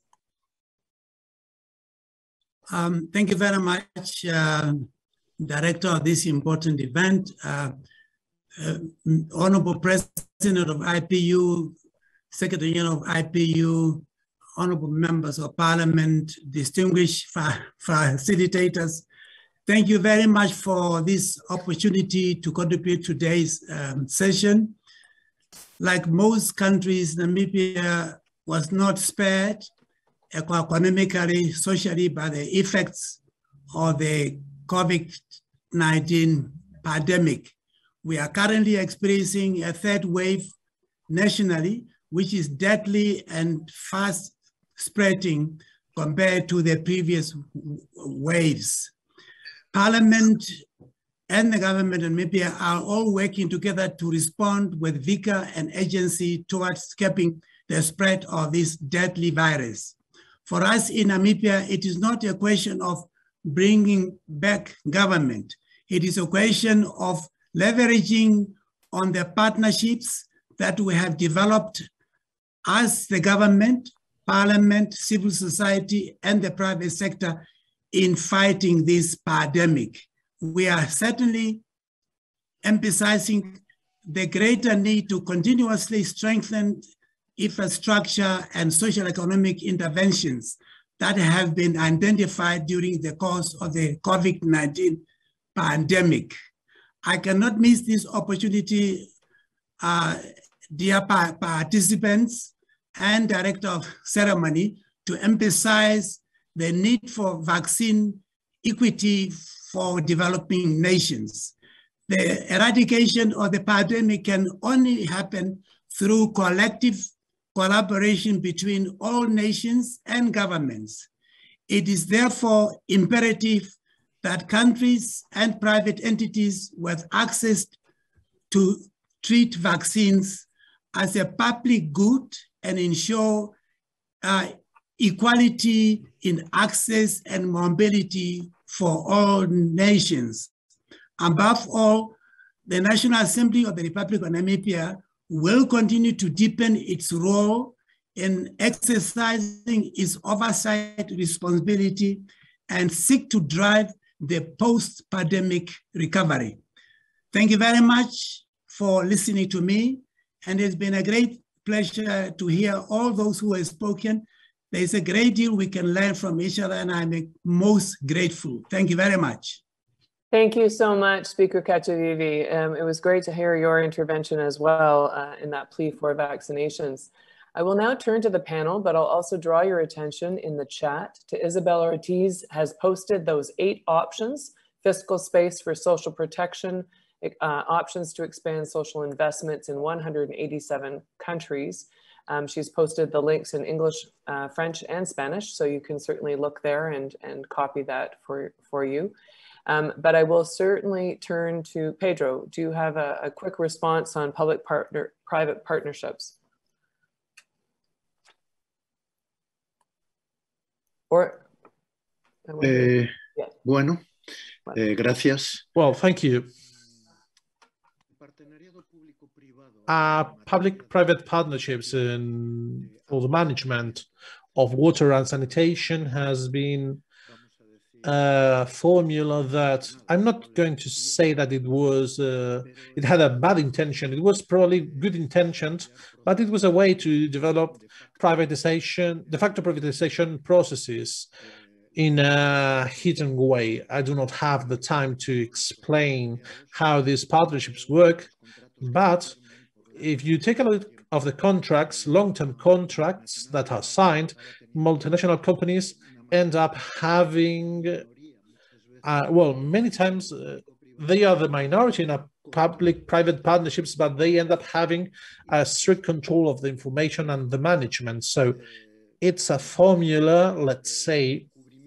Thank you very much. Director of this important event, Honorable President of IPU, Secretary General of IPU, Honorable Members of Parliament, distinguished facilitators, thank you very much for this opportunity to contribute to today's session. Like most countries, Namibia was not spared economically, socially by the effects of the COVID-19 pandemic. We are currently experiencing a third wave nationally, which is deadly and fast spreading compared to the previous waves. Parliament and the government in Namibia are all working together to respond with vigor and agency towards capping the spread of this deadly virus. For us in Namibia, it is not a question of bringing back government. It is a question of leveraging on the partnerships that we have developed as the government, parliament, civil society, and the private sector in fighting this pandemic. We are certainly emphasizing the greater need to continuously strengthen infrastructure and social economic interventions that have been identified during the course of the COVID-19 pandemic. I cannot miss this opportunity, dear participants and director of ceremony, to emphasize the need for vaccine equity for developing nations. The eradication of the pandemic can only happen through collective collaboration between all nations and governments. It is therefore imperative that countries and private entities with access to treat vaccines as a public good and ensure equality in access and mobility for all nations. Above all, the National Assembly of the Republic of Namibia will continue to deepen its role in exercising its oversight responsibility and seek to drive the post-pandemic recovery. Thank you very much for listening to me, and it's been a great pleasure to hear all those who have spoken. There's a great deal we can learn from each other, and I'm most grateful. Thank you very much. Thank you so much, Speaker Kachavivi. It was great to hear your intervention as well in that plea for vaccinations. I will now turn to the panel, but I'll also draw your attention in the chat to Isabel Ortiz has posted those 8 options: fiscal space for social protection, options to expand social investments in 187 countries. She's posted the links in English, French, and Spanish, so you can certainly look there and copy that for you. But I will certainly turn to Pedro. Do you have a quick response on public-private partnerships? Bueno, gracias. Well, thank you. Public-private partnerships for the management of water and sanitation has been a formula that I'm not going to say that it had a bad intention. It was probably good intentioned, but it was a way to develop privatization, de facto privatization processes in a hidden way. I do not have the time to explain how these partnerships work, but if you take a look of the contracts, long-term contracts that are signed, multinational companies end up having, well, many times they are the minority in a public-private partnerships, but they end up having a strict control of the information and the management. So it's a formula, let's say,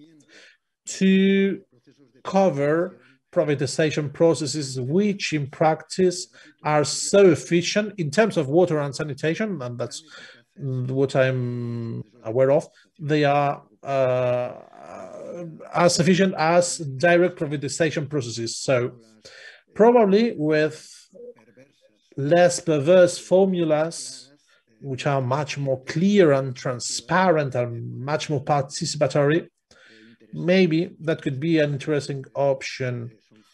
to cover privatization processes, which in practice are so efficient in terms of water and sanitation, and that's what I'm aware of. They are as efficient as direct privatization processes. So probably with less perverse formulas, which are much more clear and transparent and much more participatory, maybe that could be an interesting option.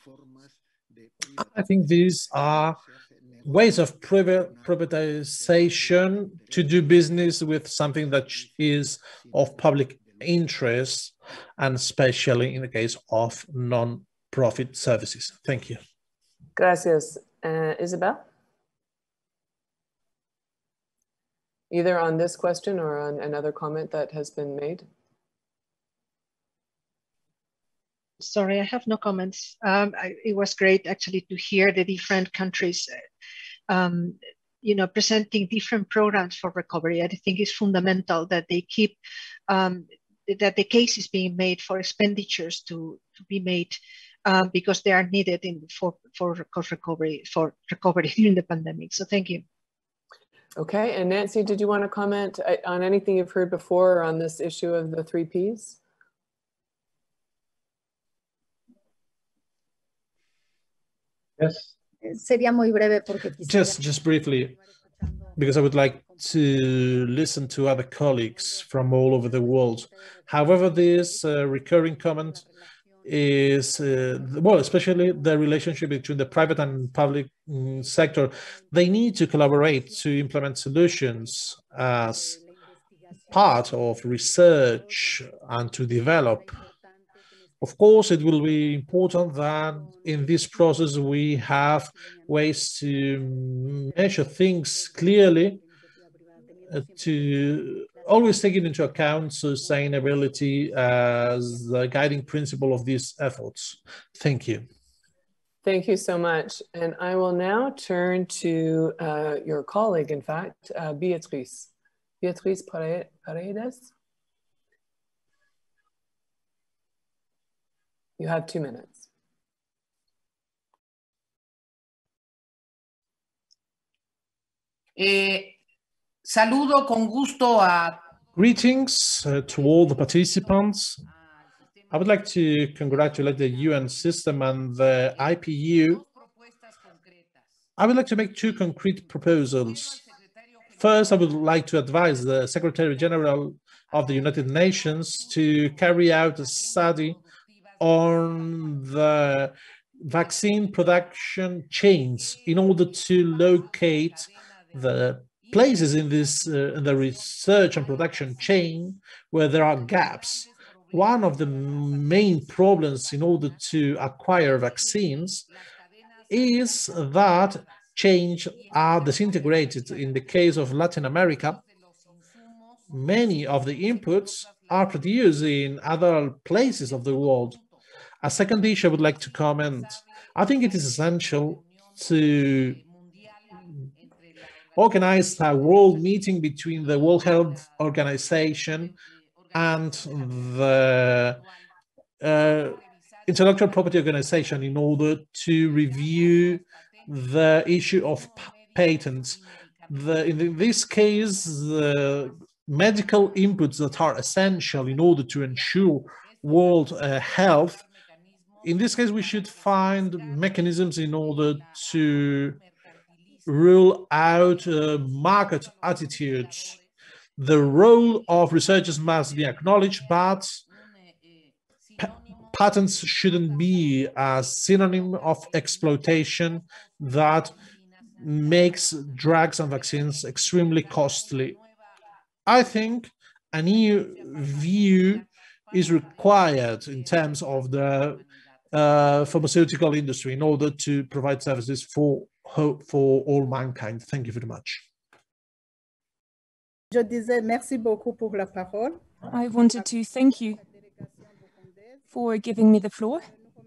I think these are ways of privatization to do business with something that is of public interest, and especially in the case of non-profit services. Thank you. Gracias. Isabel? Either on this question or on another comment that has been made? Sorry, I have no comments. It was great actually to hear the different countries presenting different programs for recovery. I think it's fundamental that they keep, that the case is being made for expenditures to be made because they are needed for recovery during the pandemic. So thank you. Okay, and Nancy, did you want to comment on anything you've heard before on this issue of the 3 Ps? Yes. Sería muy breve porque just briefly, because I would like to listen to other colleagues from all over the world. However, this recurring comment is, well, especially the relationship between the private and public sector. They need to collaborate to implement solutions as part of research and to develop Of course, it will be important that in this process we have ways to measure things clearly, to always taking into account sustainability as the guiding principle of these efforts. Thank you. Thank you so much. And I will now turn to your colleague, in fact, Beatriz. Beatriz Paredes. You have 2 minutes. Saludo con gusto a... Greetings to all the participants. I would like to congratulate the UN system and the IPU. I would like to make 2 concrete proposals. First, I would like to advise the Secretary General of the United Nations to carry out a study on the vaccine production chains in order to locate the places in this in the research and production chain where there are gaps. One of the main problems in order to acquire vaccines is that chains are disintegrated. In the case of Latin America, many of the inputs are produced in other places of the world. A second issue I would like to comment. I think it is essential to organize a world meeting between the World Health Organization and the Intellectual Property Organization in order to review the issue of patents. In this case, the medical inputs that are essential in order to ensure world health, in this case, we should find mechanisms in order to rule out market attitudes. The role of researchers must be acknowledged, but patents shouldn't be a synonym of exploitation that makes drugs and vaccines extremely costly. I think a new view is required in terms of the pharmaceutical industry in order to provide services for all mankind. Thank you very much. I wanted to thank you for giving me the floor.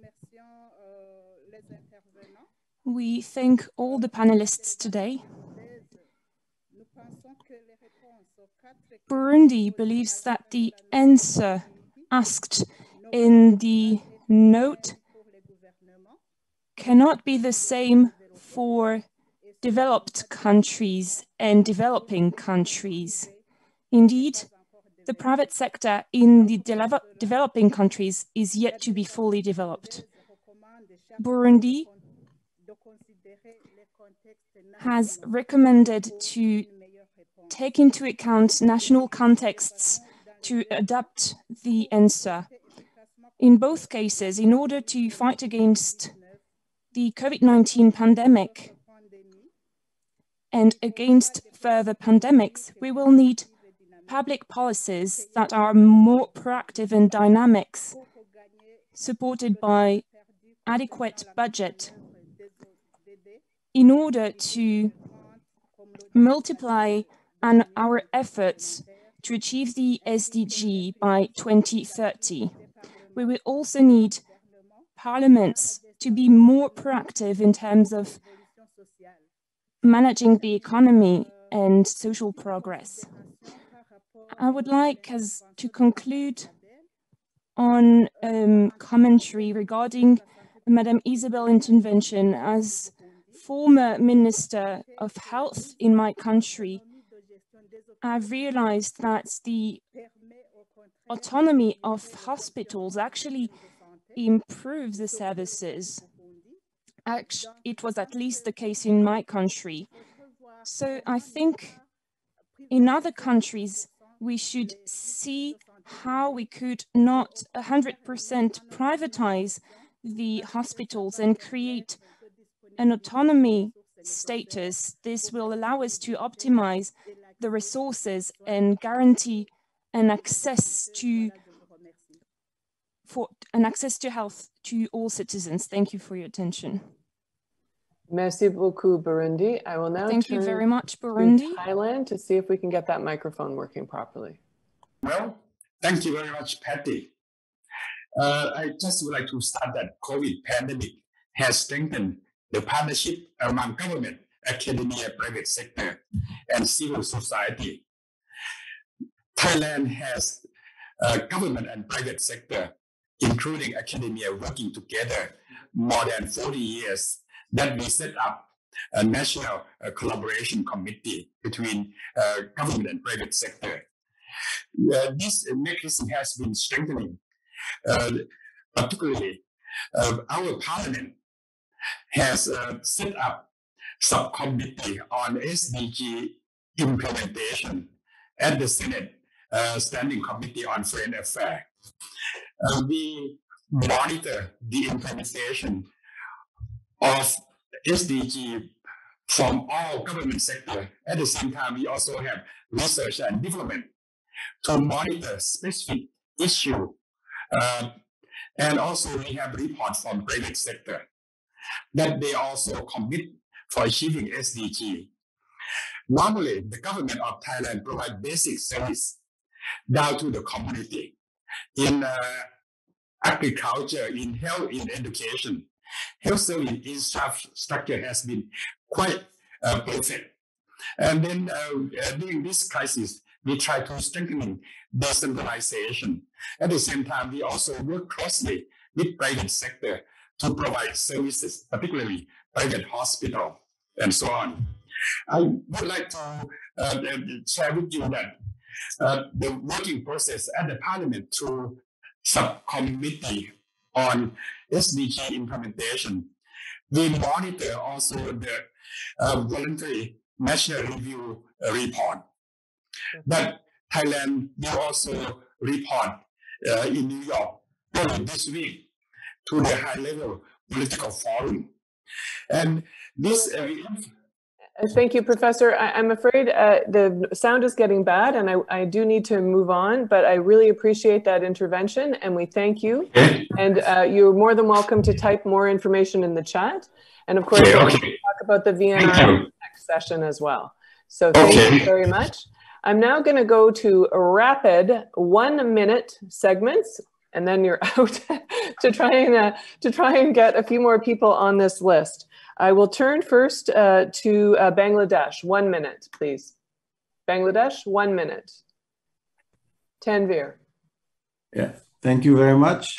We thank all the panelists today. Burundi believes that the answer asked in the note cannot be the same for developed countries and developing countries. Indeed, the private sector in the developing countries is yet to be fully developed. Burundi has recommended to take into account national contexts to adapt the answer. In both cases, in order to fight against the COVID-19 pandemic and against further pandemics, we will need public policies that are more proactive and dynamic, supported by adequate budget, in order to multiply our efforts to achieve the SDG by 2030. We will also need parliaments to be more proactive in terms of managing the economy and social progress. I would like to conclude on commentary regarding Madame Isabel's intervention. As former Minister of Health in my country, I've realized that the autonomy of hospitals actually improves the services. It was at least the case in my country. So I think in other countries, we should see how we could not 100% privatize the hospitals and create an autonomy status. This will allow us to optimize the resources and guarantee an access to for an access to health to all citizens. Thank you for your attention. Merci beaucoup, Burundi. I will now Thank turn you very much, Burundi. to Thailand to see if we can get that microphone working properly. Well, thank you very much, Patty. I just would like to start that COVID pandemic has strengthened the partnership among government, academia, private sector, and civil society. Thailand has government and private sector, including academia, working together more than 40 years that we set up a national collaboration committee between government and private sector. This mechanism has been strengthening, particularly our parliament has set up subcommittee on SDG implementation at the Senate Standing Committee on Foreign Affairs. We monitor the implementation of SDG from all government sector. At the same time, we also have research and development to monitor specific issue. And also we have reports from private sector that they also commit for achieving SDG. Normally, the government of Thailand provides basic service down to the community in agriculture, in health, in education. Health service infrastructure has been quite perfect. And then during this crisis, we try to strengthen decentralization. At the same time, we also work closely with private sector to provide services, particularly private hospital and so on. I would like to share with you that the working process at the Parliament through subcommittee on SDG implementation. We monitor also the voluntary national review report that Thailand will also report in New York this week to the high-level political forum. And this Thank you, Professor. I'm afraid the sound is getting bad and I do need to move on, but I really appreciate that intervention and we thank you. And you're more than welcome to type more information in the chat. And of course, we'll talk about the VNR next session as well. So thank you very much. I'm now going to go to rapid 1 minute segments and then you're out to try and get a few more people on this list. I will turn first to Bangladesh. 1 minute, please. Bangladesh, 1 minute. Tanvir. Yeah, thank you very much.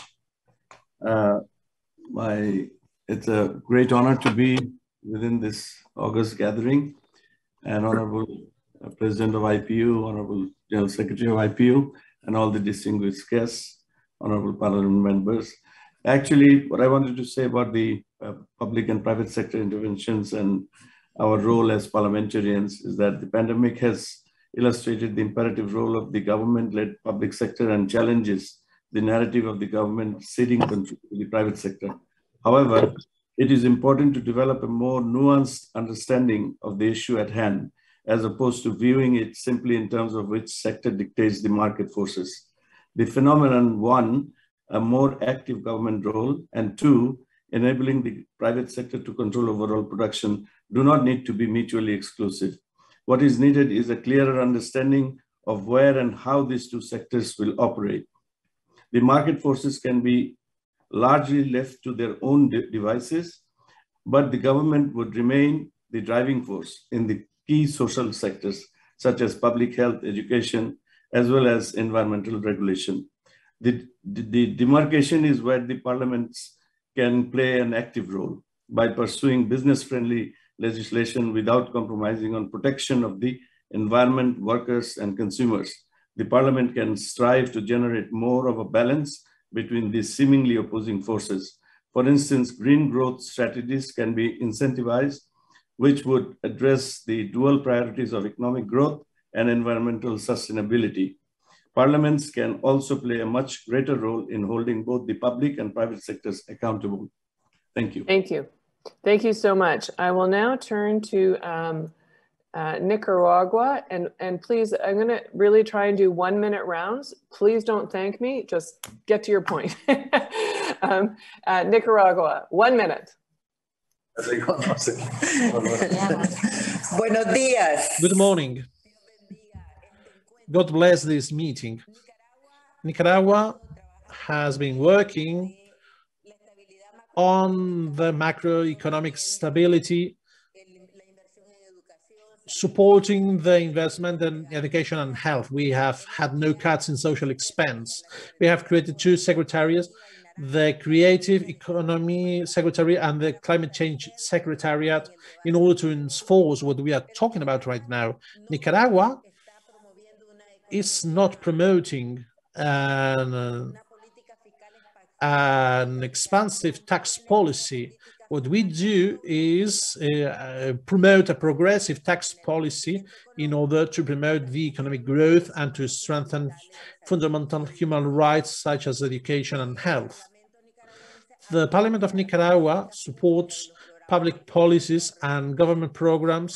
It's a great honor to be within this August gathering. And Honorable President of IPU, Honorable General Secretary of IPU, and all the distinguished guests, Honorable Parliament members. Actually, what I wanted to say about the public and private sector interventions and our role as parliamentarians is that the pandemic has illustrated the imperative role of the government-led public sector and challenges the narrative of the government ceding control to the private sector. However, it is important to develop a more nuanced understanding of the issue at hand, as opposed to viewing it simply in terms of which sector dictates the market forces. The phenomenon, one, a more active government role, and two, enabling the private sector to control overall production do not need to be mutually exclusive. What is needed is a clearer understanding of where and how these two sectors will operate. The market forces can be largely left to their own devices, but the government would remain the driving force in the key social sectors, such as public health, education, as well as environmental regulation. The demarcation is where the parliaments can play an active role by pursuing business-friendly legislation without compromising on protection of the environment, workers, and consumers. The parliament can strive to generate more of a balance between these seemingly opposing forces. For instance, green growth strategies can be incentivized, which would address the dual priorities of economic growth and environmental sustainability. Parliaments can also play a much greater role in holding both the public and private sectors accountable. Thank you. Thank you. Thank you so much. I will now turn to Nicaragua, and please, I'm going to really try and do 1 minute rounds. Please don't thank me, just get to your point. Nicaragua, 1 minute. Buenos días. Good morning. God bless this meeting. Nicaragua has been working on the macroeconomic stability, supporting the investment in education and health. We have had no cuts in social expense. We have created 2 secretariats, the Creative Economy Secretary and the Climate Change Secretariat, in order to enforce what we are talking about right now. Nicaragua is not promoting an expansive tax policy. What we do is promote a progressive tax policy in order to promote the economic growth and to strengthen fundamental human rights such as education and health. The Parliament of Nicaragua supports public policies and government programs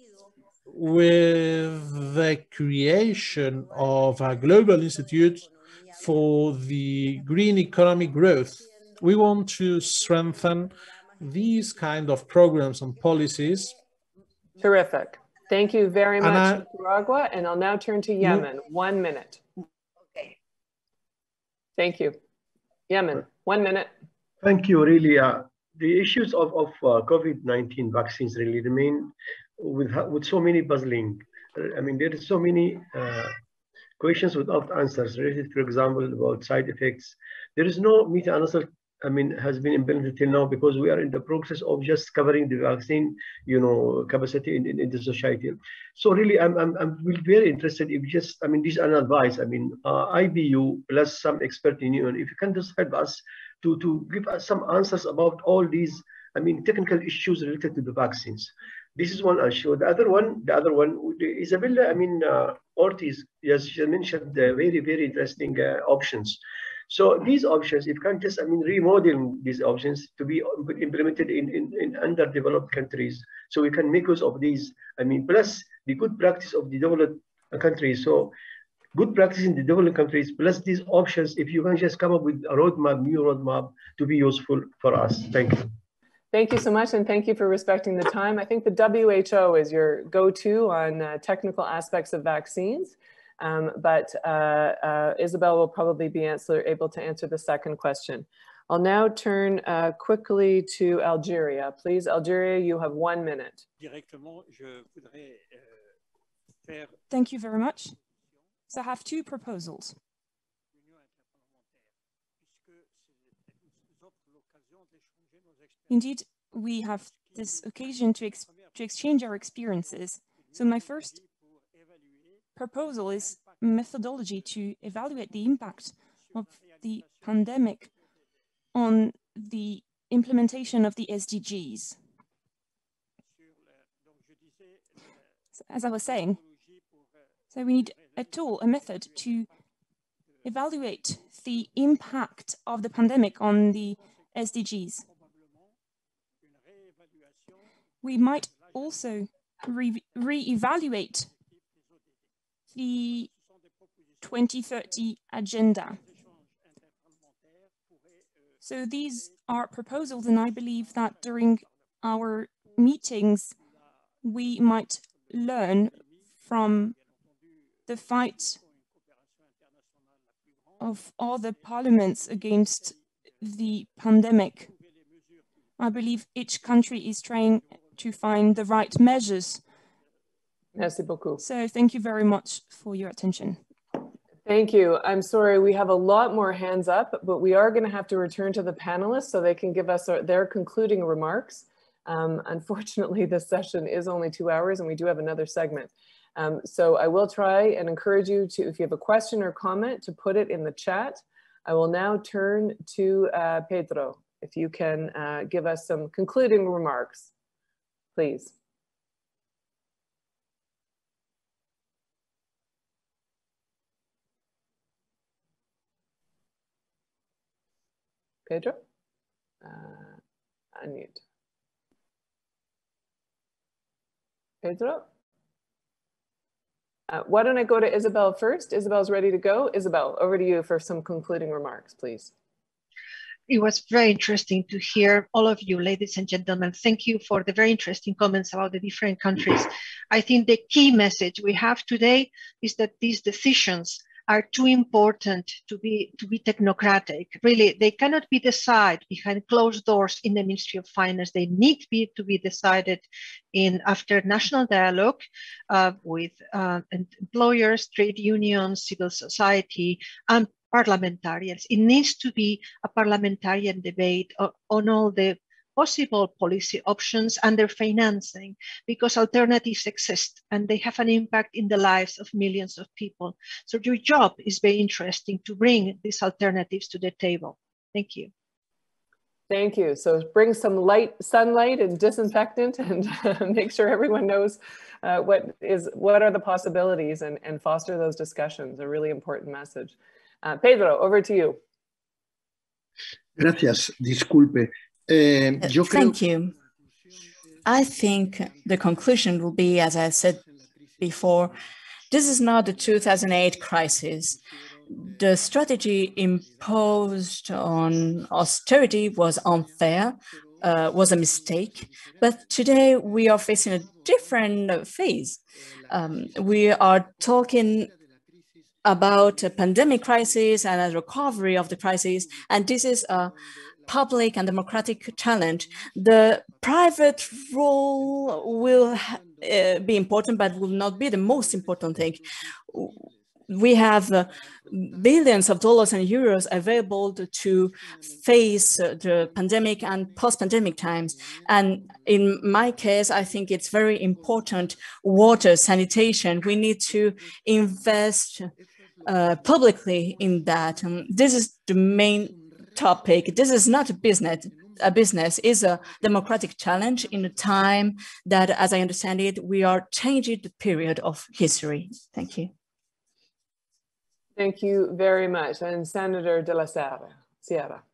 with the creation of a global institute for the green economic growth. We want to strengthen these kind of programs and policies. Terrific. Thank you very much, Nicaragua. And I'll now turn to Yemen. 1 minute. Okay. Thank you. Yemen, 1 minute. Thank you. Really, the issues of COVID-19 vaccines really remain with so many puzzling. I mean, there is so many questions without answers related, for example, about side effects. There is no meta-analysis, I mean, has been implemented till now because we are in the process of just covering the vaccine, capacity in the society. So really, I'm very interested if just, I mean, this is an advice. I mean, IBU plus some expert in union, if you can just help us to give us some answers about all these, I mean, technical issues related to the vaccines. This is one issue. The other one, Isabella, I mean, Ortiz, yes, she mentioned very, very interesting options. So these options, if you can just, I mean, remodel these options to be implemented in underdeveloped countries, so we can make use of these, I mean, plus the good practice of the developed countries. So good practice in the developed countries, plus these options, if you can just come up with a roadmap, new roadmap to be useful for us. Thank you. Thank you so much, and thank you for respecting the time. I think the WHO is your go-to on technical aspects of vaccines, but Isabel will probably be able to answer the second question. I'll now turn quickly to Algeria. Please, Algeria, you have 1 minute. Thank you very much. So I have 2 proposals. Indeed, we have this occasion to exchange our experiences. So my first proposal is methodology to evaluate the impact of the pandemic on the implementation of the SDGs. So as I was saying, so we need a tool, a method to evaluate the impact of the pandemic on the SDGs. We might also re-evaluate the 2030 agenda. So these are proposals, and I believe that during our meetings, we might learn from the fight of all the parliaments against the pandemic. I believe each country is trying to find the right measures. Merci beaucoup. So thank you very much for your attention. Thank you. I'm sorry, we have a lot more hands up, but we are going to have to return to the panelists so they can give us their concluding remarks. Unfortunately, this session is only 2 hours and we do have another segment. So I will try and encourage you to, if you have a question or comment, to put it in the chat. I will now turn to Pedro, if you can give us some concluding remarks, please. Pedro? Unmute. Pedro? Why don't I go to Isabel first? Isabel's ready to go. Isabel, over to you for some concluding remarks, please. It was very interesting to hear all of you, ladies and gentlemen. Thank you for the very interesting comments about the different countries. I think the key message we have today is that these decisions are too important to be technocratic. Really, they cannot be decided behind closed doors in the Ministry of Finance. They need to be decided after national dialogue with employers, trade unions, civil society, and parliamentarians. It needs to be a parliamentarian debate on all the possible policy options and their financing, because alternatives exist and they have an impact in the lives of millions of people. So your job is very interesting to bring these alternatives to the table. Thank you. Thank you. So bring some sunlight and disinfectant and make sure everyone knows what are the possibilities and foster those discussions, a really important message. Pedro, over to you. Gracias, disculpe. Thank you. I think the conclusion will be, as I said before, this is not the 2008 crisis. The strategy imposed on austerity was unfair, was a mistake, but today we are facing a different phase. We are talking about a pandemic crisis and a recovery of the crisis, and this is a public and democratic challenge. The private role will be important, but will not be the most important thing. We have billions of dollars and euros available to face the pandemic and post-pandemic times. And in my case, I think it's very important. Water, sanitation, we need to invest publicly in that. This is the main topic. This is not a business is a democratic challenge in a time that, as I understand it, we are changing the period of history. Thank you. Thank you very much. And Senator de la Sierra.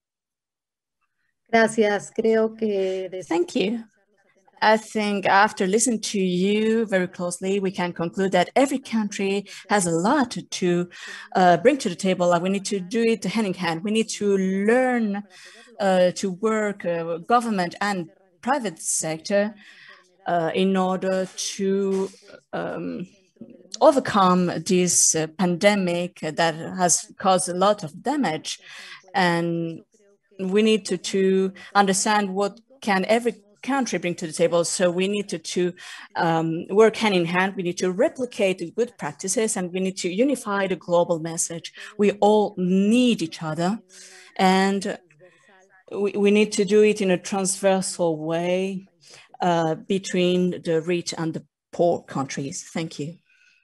Gracias. Creo que Thank you. I think after listening to you very closely, we can conclude that every country has a lot to bring to the table, and we need to do it hand in hand. We need to learn to work government and private sector in order to overcome this pandemic that has caused a lot of damage. And we need to understand what can every country bring to the table. So we need to work hand in hand. We need to replicate the good practices, and we need to unify the global message. We all need each other, and we need to do it in a transversal way between the rich and the poor countries. Thank you.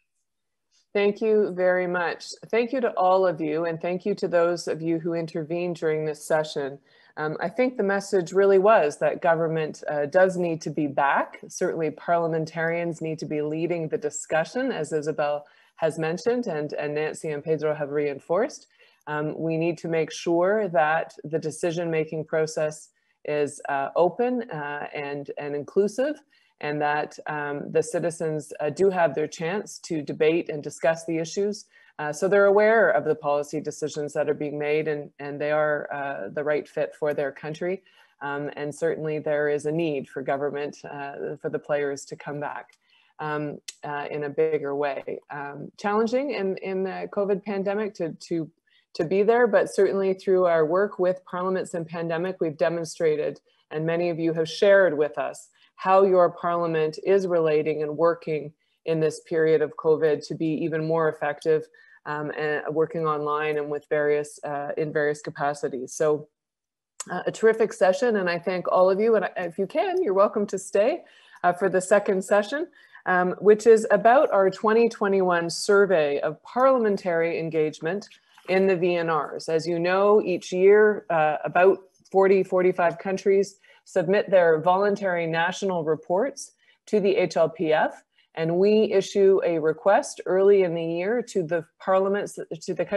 Thank you very much. Thank you to all of you, and thank you to those of you who intervened during this session. I think the message really was that government does need to be back. Certainly parliamentarians need to be leading the discussion, as Isabel has mentioned, and Nancy and Pedro have reinforced. We need to make sure that the decision-making process is open and inclusive, and that the citizens do have their chance to debate and discuss the issues. So they're aware of the policy decisions that are being made, and they are the right fit for their country. And certainly there is a need for government, for the players to come back in a bigger way. Challenging in the COVID pandemic to be there, but certainly through our work with parliaments and pandemic, we've demonstrated, and many of you have shared with us, how your parliament is relating and working in this period of COVID to be even more effective and working online and with in various capacities. So a terrific session, and I thank all of you, and if you can, you're welcome to stay for the second session, which is about our 2021 survey of parliamentary engagement in the VNRs. As you know, each year about 45 countries submit their voluntary national reports to the HLPF, and we issue a request early in the year to the parliaments of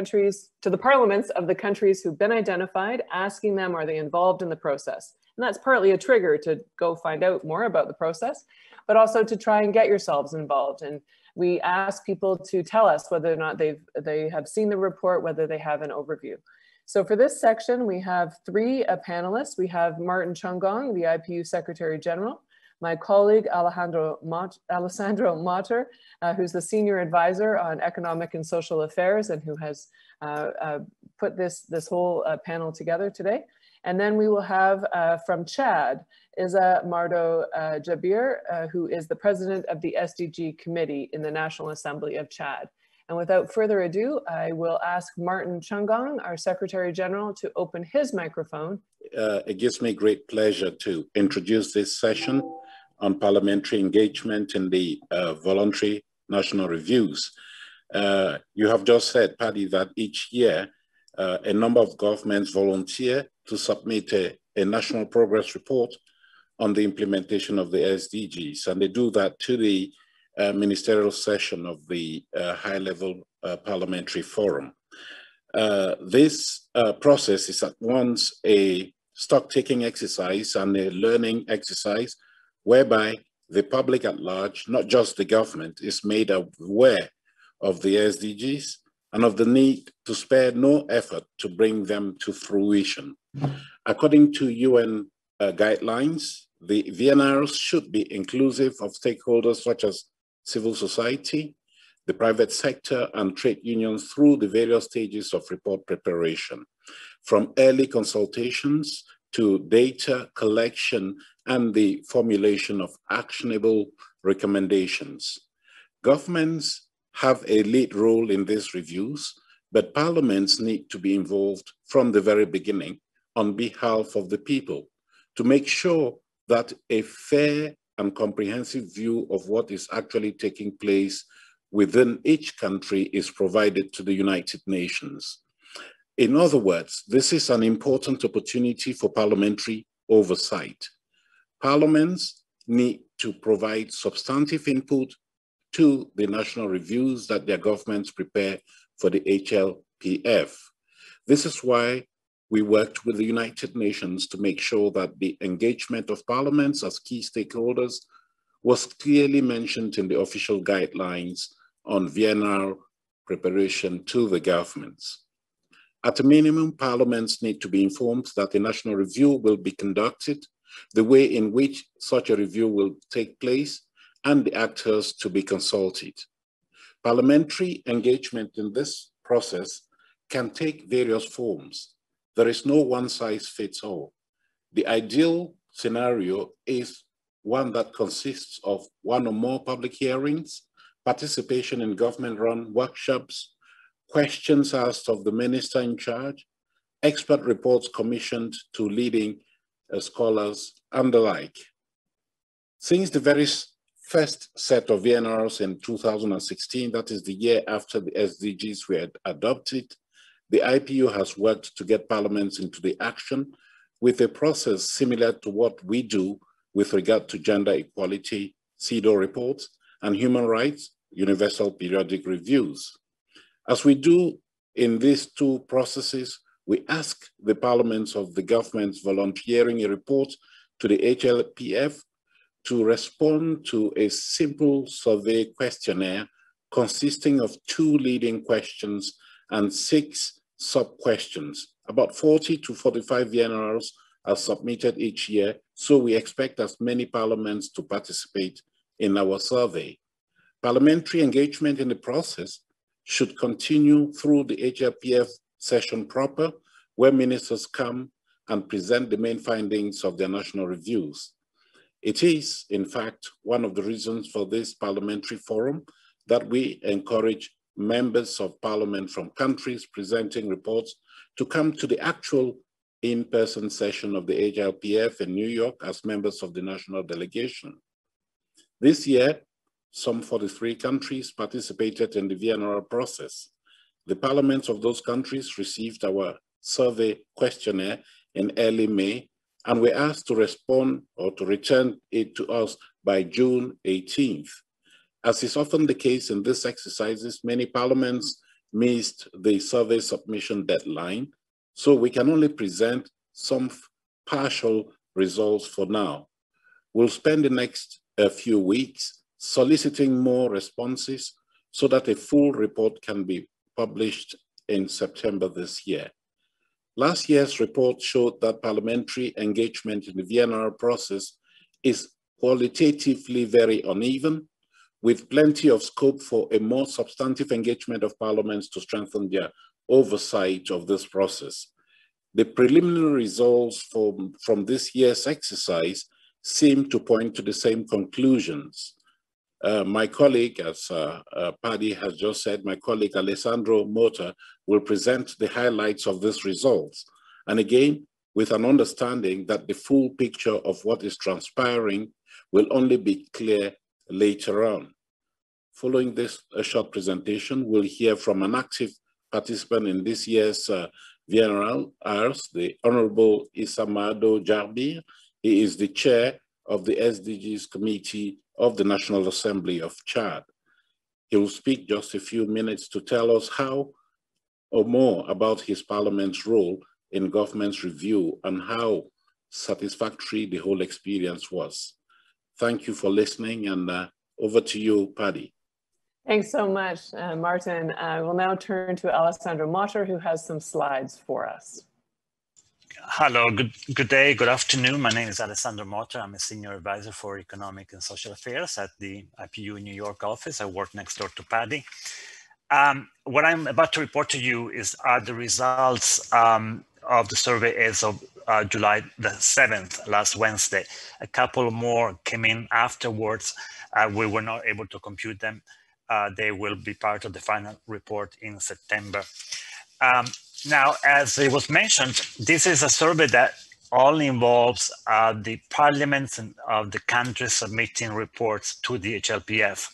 the countries who've been identified, asking them, are they involved in the process? And that's partly a trigger to go find out more about the process, but also to try and get yourselves involved and we ask people to tell us whether or not they have seen the report, whether they have an overview. So for this section, we have three panelists. We have Martin Chungong, the IPU Secretary General, my colleague Alessandro Mater, who's the Senior Advisor on Economic and Social Affairs and who has put this whole panel together today. And then we will have from Chad, Isa Mardo Jabir, who is the President of the SDG Committee in the National Assembly of Chad. And without further ado, I will ask Martin Chungong, our Secretary General, to open his microphone. It gives me great pleasure to introduce this session on parliamentary engagement in the voluntary national reviews. You have just said, Paddy, that each year a number of governments volunteer to submit a national progress report on the implementation of the SDGs, and they do that to the ministerial session of the high-level Parliamentary Forum. This process is at once a stock-taking exercise and a learning exercise whereby the public at large, not just the government, is made aware of the SDGs and of the need to spare no effort to bring them to fruition. According to UN guidelines, the VNRs should be inclusive of stakeholders such as civil society, the private sector, and trade unions through the various stages of report preparation, from early consultations to data collection and the formulation of actionable recommendations. Governments have a lead role in these reviews, but parliaments need to be involved from the very beginning on behalf of the people to make sure that a fair and comprehensive view of what is actually taking place within each country is provided to the United Nations. In other words, this is an important opportunity for parliamentary oversight. Parliaments need to provide substantive input to the national reviews that their governments prepare for the HLPF. This is why we worked with the United Nations to make sure that the engagement of parliaments as key stakeholders was clearly mentioned in the official guidelines on VNR preparation to the governments. At a minimum, parliaments need to be informed that a national review will be conducted, the way in which such a review will take place, and the actors to be consulted. Parliamentary engagement in this process can take various forms. There is no one-size-fits-all. The ideal scenario is one that consists of one or more public hearings, participation in government-run workshops, questions asked of the minister in charge, expert reports commissioned to leading scholars, and the like. Since the very first set of VNRs in 2016, that is the year after the SDGs were adopted, the IPU has worked to get parliaments into the action with a process similar to what we do with regard to gender equality, CEDAW reports, and human rights, universal periodic reviews. As we do in these two processes, we ask the parliaments of the governments volunteering a report to the HLPF to respond to a simple survey questionnaire consisting of 2 leading questions and 6 sub-questions. About 40 to 45 VNRs are submitted each year, so we expect as many parliaments to participate in our survey. Parliamentary engagement in the process should continue through the HLPF session proper, where ministers come and present the main findings of their national reviews. It is, in fact, one of the reasons for this parliamentary forum that we encourage members of parliament from countries presenting reports to come to the actual in-person session of the HLPF in New York as members of the national delegation. This year, some 43 countries participated in the VNR process. The parliaments of those countries received our survey questionnaire in early May, and were asked to respond or to return it to us by June 18th. As is often the case in these exercises, many parliaments missed the survey submission deadline, so we can only present some partial results for now. We'll spend the next few weeks soliciting more responses so that a full report can be published in September this year. Last year's report showed that parliamentary engagement in the VNR process is qualitatively very uneven, with plenty of scope for a more substantive engagement of parliaments to strengthen their oversight of this process. The preliminary results from this year's exercise seem to point to the same conclusions. My colleague, as Paddy has just said, my colleague Alessandro Mota will present the highlights of these results. And again, with an understanding that the full picture of what is transpiring will only be clear later on. Following this short presentation, we'll hear from an active participant in this year's VNRs, the Honorable Isamado Jarbir. He is the chair of the SDGs Committee of the National Assembly of Chad. He will speak just a few minutes to tell us how or more about his parliament's role in government's review and how satisfactory the whole experience was. Thank you for listening, and over to you, Paddy. Thanks so much, Martin. I will now turn to Alessandro Motter, who has some slides for us. Hello, good day, good afternoon. My name is Alessandro Motter. I'm a senior advisor for economic and social affairs at the IPU New York office. I work next door to Paddy. What I'm about to report to you are the results of the survey as of July the 7th, last Wednesday. A couple more came in afterwards. We were not able to compute them. They will be part of the final report in September. Now, as it was mentioned, this is a survey that only involves the parliaments of the countries submitting reports to the HLPF.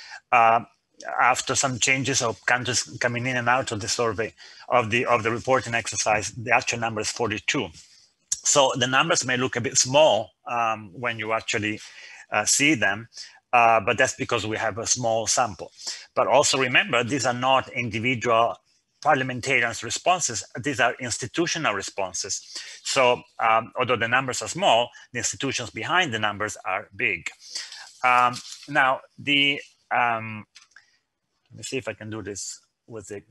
After some changes of countries coming in and out of the survey, of the reporting exercise, the actual number is 42. So the numbers may look a bit small when you actually see them, but that's because we have a small sample. But also remember, these are not individual parliamentarians' responses, these are institutional responses. So although the numbers are small, the institutions behind the numbers are big. Now, let me see if I can do this with it.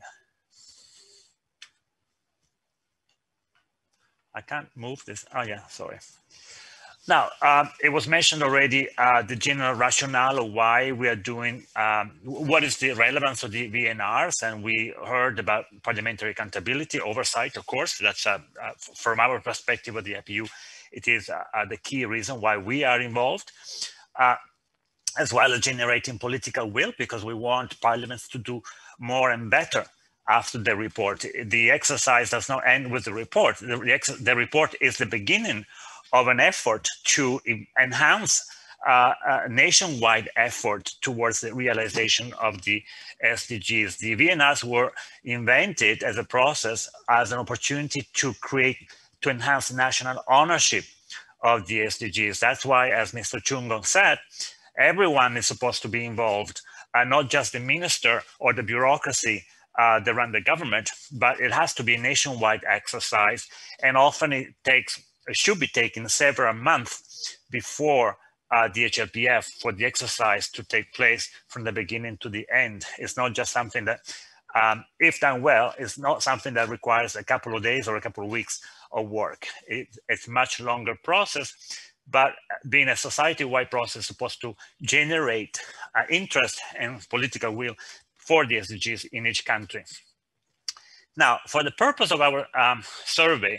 I can't move this. Oh yeah, sorry. Now, it was mentioned already, the general rationale of why we are doing, what is the relevance of the VNRs, and we heard about parliamentary accountability, oversight, of course. That's from our perspective of the IPU, it is the key reason why we are involved, as well as generating political will, because we want parliaments to do more and better after the report. The exercise does not end with the report. The report is the beginning of an effort to enhance a nationwide effort towards the realization of the SDGs. The VNRs were invented as a process, as an opportunity to enhance national ownership of the SDGs. That's why, as Mr. Chungong said, everyone is supposed to be involved, not just the minister or the bureaucracy that run the government, but it has to be a nationwide exercise, and often it should be taken several months before the HLPF for the exercise to take place from the beginning to the end. It's not just something that, if done well, it's not something that requires a couple of days or a couple of weeks of work. It's a much longer process, but being a society-wide process supposed to generate interest and political will for the SDGs in each country. Now, for the purpose of our survey,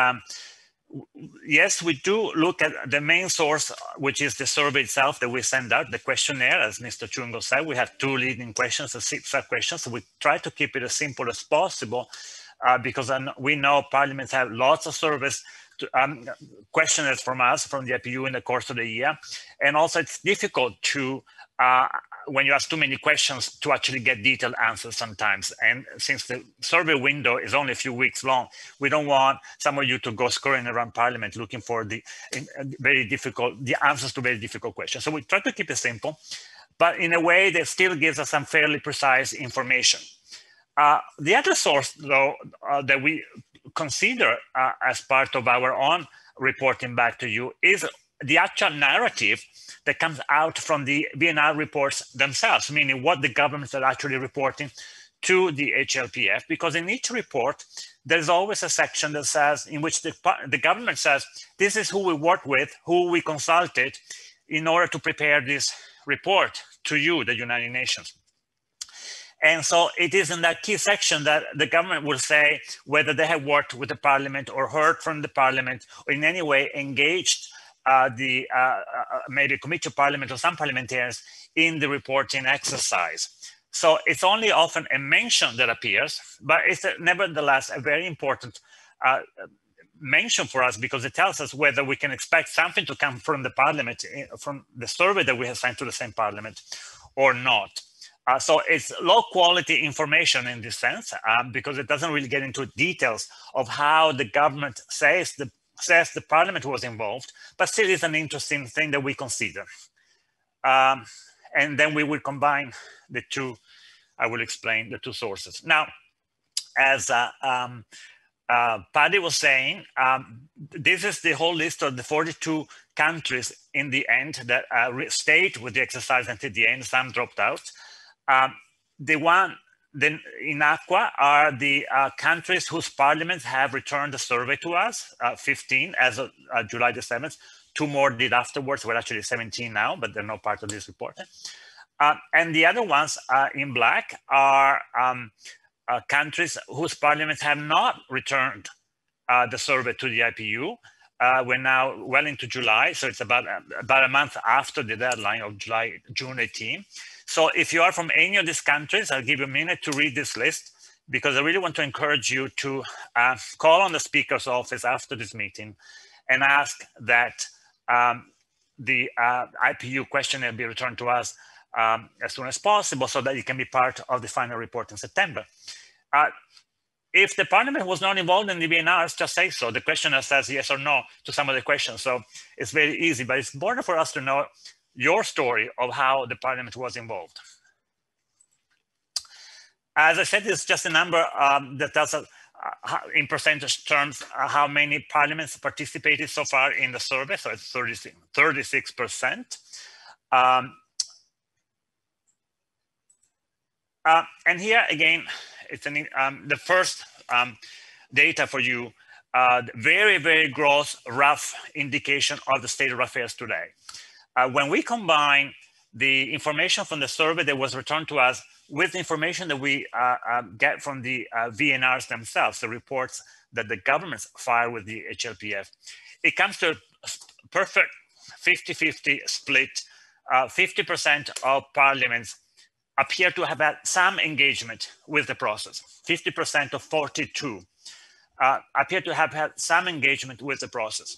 yes, we do look at the main source, which is the survey itself that we send out, the questionnaire. As Mr. Chungo said, we have 2 leading questions and 6 sub-questions. So we try to keep it as simple as possible because we know parliaments have lots of surveys, questionnaires from us, from the IPU in the course of the year. And also it's difficult to, when you ask too many questions, to actually get detailed answers sometimes. And since the survey window is only a few weeks long, we don't want some of you to go scurrying around Parliament looking for the answers to very difficult questions. So we try to keep it simple, but in a way that still gives us some fairly precise information. The other source, though, that we consider as part of our own reporting back to you is the actual narrative that comes out from the VNR reports themselves, meaning what the governments are actually reporting to the HLPF, because in each report, there's always a section that says, in which the government says, this is who we work with, who we consulted in order to prepare this report to you, the United Nations. And so it is in that key section that the government will say whether they have worked with the parliament or heard from the parliament or in any way engaged maybe a committee of parliament or some parliamentarians in the reporting exercise. So it's only often a mention that appears, but it's nevertheless a very important mention for us, because it tells us whether we can expect something to come from the parliament, from the survey that we have sent to the same parliament or not. So it's low quality information in this sense, because it doesn't really get into details of how the government says the parliament was involved, but still is an interesting thing that we consider. And then we will combine the two. I will explain the two sources. Now, as Paddy was saying, this is the whole list of the 42 countries in the end that stayed with the exercise until the end. Some dropped out. The one in aqua are the countries whose parliaments have returned the survey to us, 15 as of July the 7th. 2 more did afterwards. We're actually 17 now, but they're not part of this report. And the other ones in black are countries whose parliaments have not returned the survey to the IPU. We're now well into July, so it's about a month after the deadline of June 18. So if you are from any of these countries, I'll give you a minute to read this list, because I really want to encourage you to call on the Speaker's office after this meeting and ask that the IPU questionnaire be returned to us as soon as possible, so that it can be part of the final report in September. If the parliament was not involved in the VNRs, just say so. The questionnaire says yes or no to some of the questions. So it's very easy, but it's important for us to know your story of how the parliament was involved. As I said, it's just a number that tells us in percentage terms how many parliaments participated so far in the survey. So it's 36%. And here again, it's the first data for you, very, very gross, rough indication of the state of affairs today. When we combine the information from the survey that was returned to us with the information that we get from the VNRs themselves, the reports that the governments file with the HLPF, it comes to a perfect 50-50 split. 50% of parliaments appear to have had some engagement with the process. 50% of 42 appear to have had some engagement with the process.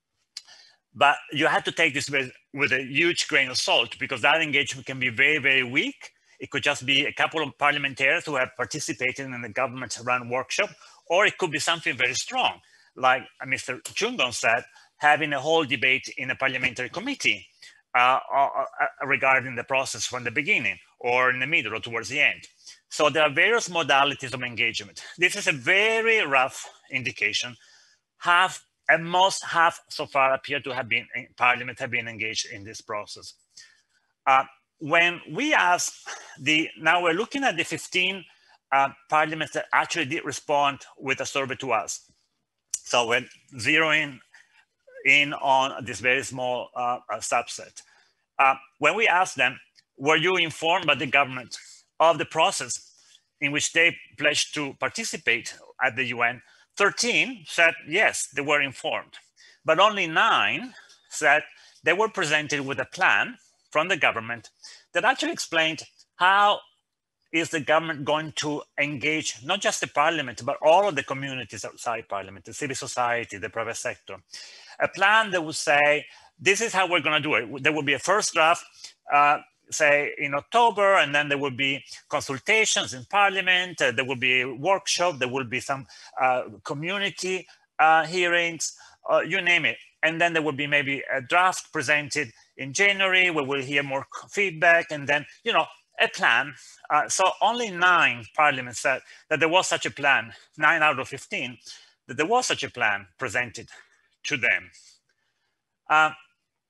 But you have to take this with a huge grain of salt, because that engagement can be very, very weak. It could just be a couple of parliamentarians who have participated in the government-run workshop, or it could be something very strong, like Mr. Chungon said, having a whole debate in a parliamentary committee regarding the process from the beginning, or in the middle, or towards the end. So there are various modalities of engagement. This is a very rough indication. At most half so far appear to have been, parliament have been engaged in this process. When we ask now we're looking at the 15 parliaments that actually did respond with a survey to us. So we're zeroing in on this very small subset. When we ask them, were you informed by the government of the process in which they pledged to participate at the UN? 13 said yes, they were informed, but only 9 said they were presented with a plan from the government that actually explained how is the government going to engage not just the parliament, but all of the communities outside parliament, the civil society, the private sector. A plan that would say, this is how we're going to do it. There will be a first draft, say in October, and then there will be consultations in parliament, there will be a workshop, there will be some community hearings, you name it. And then there will be maybe a draft presented in January, where we'll hear more feedback, and then, you know, a plan. So only 9 parliaments said that there was such a plan, 9 out of 15, that there was such a plan presented to them.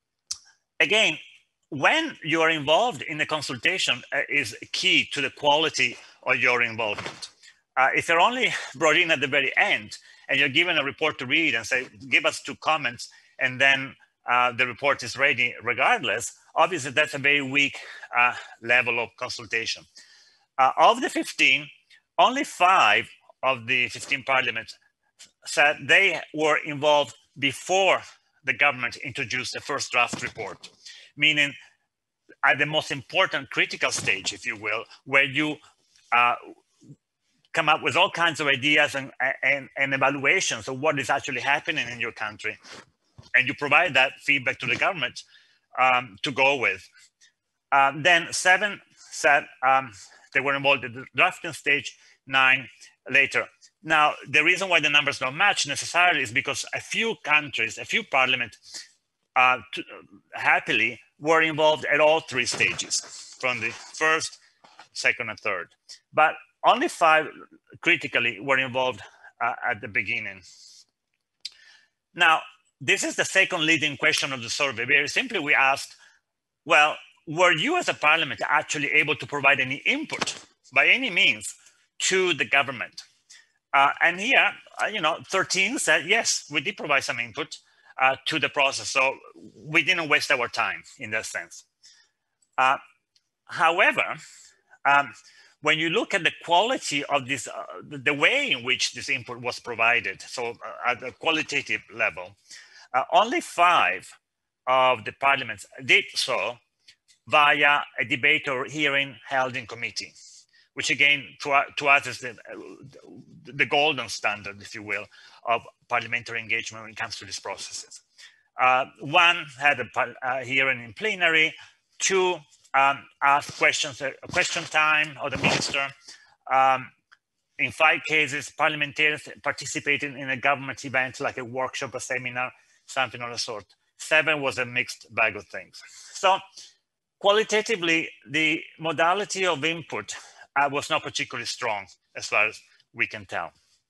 again, when you are involved in a consultation is key to the quality of your involvement. If you're only brought in at the very end and you're given a report to read and say, give us 2 comments, and then the report is ready regardless, obviously that's a very weak level of consultation. Of the 15, only 5 of the 15 parliaments said they were involved before the government introduced the first draft report, meaning at the most important critical stage, if you will, where you come up with all kinds of ideas and evaluations of what is actually happening in your country. And you provide that feedback to the government to go with. Then 7 said they were involved at the drafting stage, 9 later. Now, the reason why the numbers don't match necessarily is because a few countries, a few parliaments happily were involved at all 3 stages, from the first, second, and third. But only 5 critically were involved at the beginning. Now, this is the second leading question of the survey. Very simply, we asked, well, were you as a parliament actually able to provide any input by any means to the government? And here, 13 said, yes, we did provide some input to the process. So we didn't waste our time in that sense. However, when you look at the quality of this, the way in which this input was provided, so at a qualitative level, only 5 of the parliaments did so via a debate or hearing held in committee, which again, to us is the golden standard, if you will, of parliamentary engagement when it comes to these processes. 1 had a hearing in plenary, 2 asked questions, question time of the minister. In 5 cases, parliamentarians participated in a government event like a workshop, a seminar, something of the sort. 7 was a mixed bag of things. So qualitatively, the modality of input was not particularly strong as far as we can tell.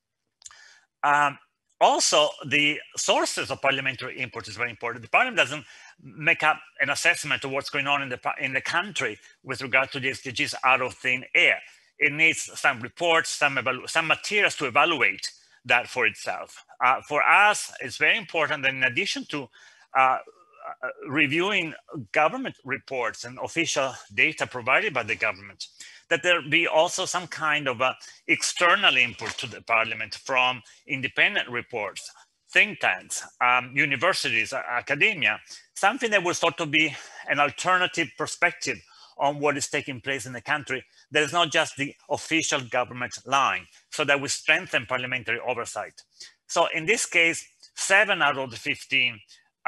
Also, the sources of parliamentary input is very important. The parliament doesn't make up an assessment of what's going on in the country with regard to the SDGs out of thin air. It needs some reports, some materials to evaluate that for itself. For us, it's very important that in addition to reviewing government reports and official data provided by the government, that there be also some kind of external input to the parliament from independent reports, think tanks, universities, academia, something that will sort of be an alternative perspective on what is taking place in the country. That is not just the official government line, so that we strengthen parliamentary oversight. So in this case, 7 out of the 15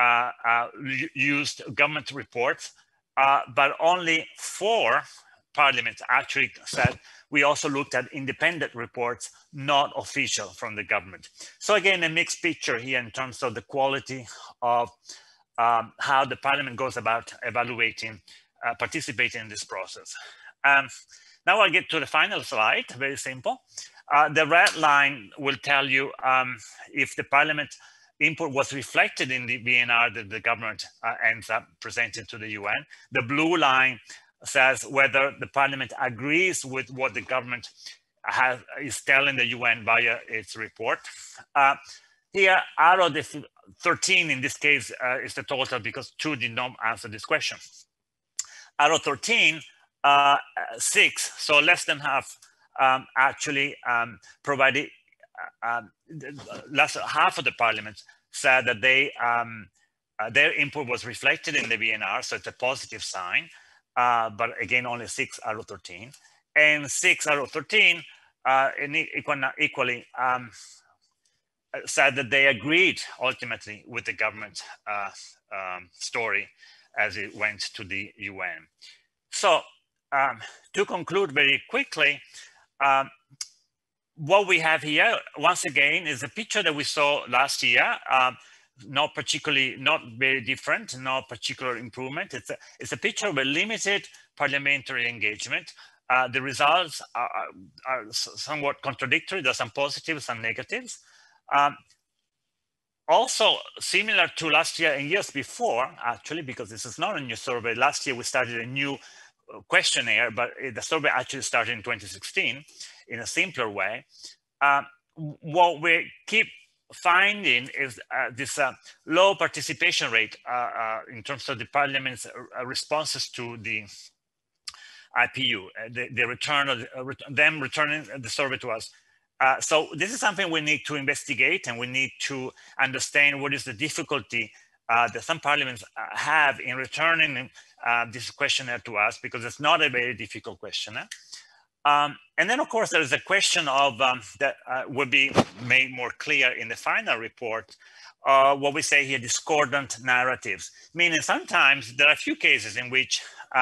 used government reports, but only 4 parliaments actually said we also looked at independent reports, not official from the government. So again, a mixed picture here in terms of the quality of how the parliament goes about evaluating, participating in this process. Now I'll get to the final slide, very simple. The red line will tell you if the parliament input was reflected in the VNR that the government ends up presenting to the UN. The blue line says whether the parliament agrees with what the government is telling the UN via its report. Here, out of the 13, in this case, is the total because 2 did not answer this question. Out of 13, 6, so less than half, actually provided, half of the parliament said that they, their input was reflected in the VNR, so it's a positive sign. But again, only 6 out of 13. And 6 out of 13 equally said that they agreed ultimately with the government story as it went to the UN. So to conclude very quickly, what we have here, once again, is a picture that we saw last year. Not very different, no particular improvement. It's a picture of a limited parliamentary engagement. The results are somewhat contradictory. There's some positives and negatives. Also, similar to last year and years before, actually, because this is not a new survey. Last year, we started a new questionnaire, but the survey actually started in 2016 in a simpler way. What we keep finding is this low participation rate in terms of the Parliament's responses to the IPU, the return of them returning the survey to us. So this is something we need to investigate, and we need to understand what is the difficulty that some parliaments have in returning this questionnaire to us, because it's not a very difficult questionnaire. And then, of course, there is a question of that will be made more clear in the final report, what we say here, discordant narratives, meaning sometimes there are a few cases in which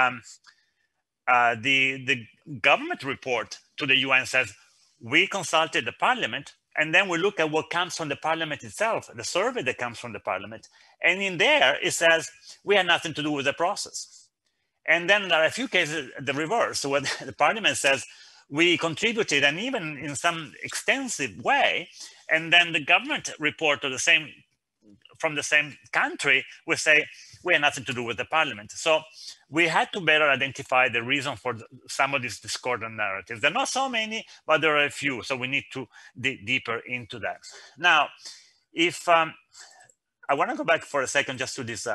the government report to the UN says, we consulted the parliament, and then we look at what comes from the parliament itself, the survey that comes from the parliament. And in there, it says, we had nothing to do with the process. And then there are a few cases, the reverse, where the parliament says, we contributed, and even in some extensive way, and then the government report to the same, from the same country will say, we had nothing to do with the parliament. So we had to better identify the reason for some of these discordant narratives. There are not so many, but there are a few. So we need to dig deeper into that. Now, if I want to go back for a second just to this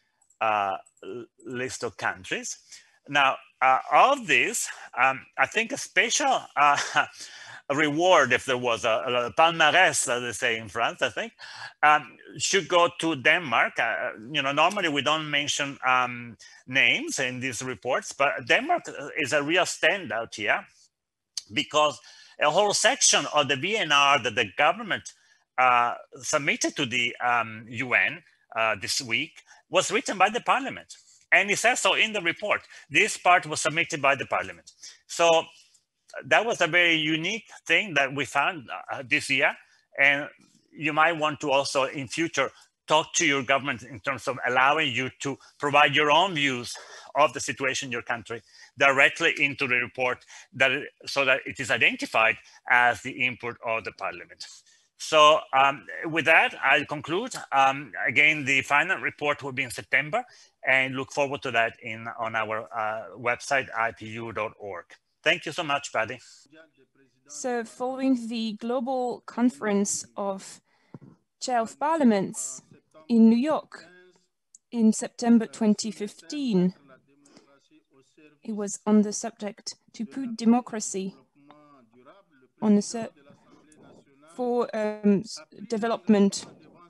list of countries. Now, of this, I think a special reward, if there was a palmarès, as they say in France, I think, should go to Denmark. You know, normally we don't mention names in these reports, but Denmark is a real standout here, because a whole section of the VNR that the government submitted to the UN this week was written by the parliament. And it says so in the report. This part was submitted by the parliament. So that was a very unique thing that we found this year. And you might want to also in future talk to your government in terms of allowing you to provide your own views of the situation in your country directly into the report, so that it is identified as the input of the parliament. So with that, I'll conclude. Again, the final report will be in September, and look forward to that on our website, ipu.org. Thank you so much, Paddy. So following the global conference of Chair of Parliaments in New York in September 2015, it was on the subject to put democracy on the for development.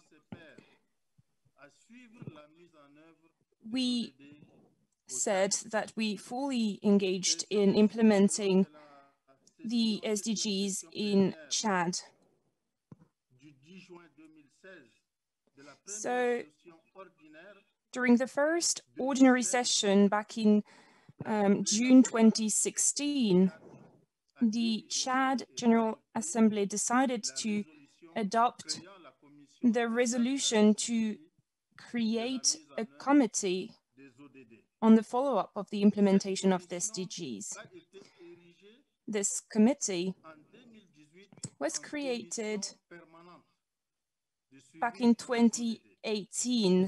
We said that we fully engaged in implementing the SDGs in Chad. So during the first ordinary session back in June 2016, the Chad General Assembly decided to adopt the resolution to create a committee on the follow-up of the implementation of the SDGs. This committee was created back in 2018.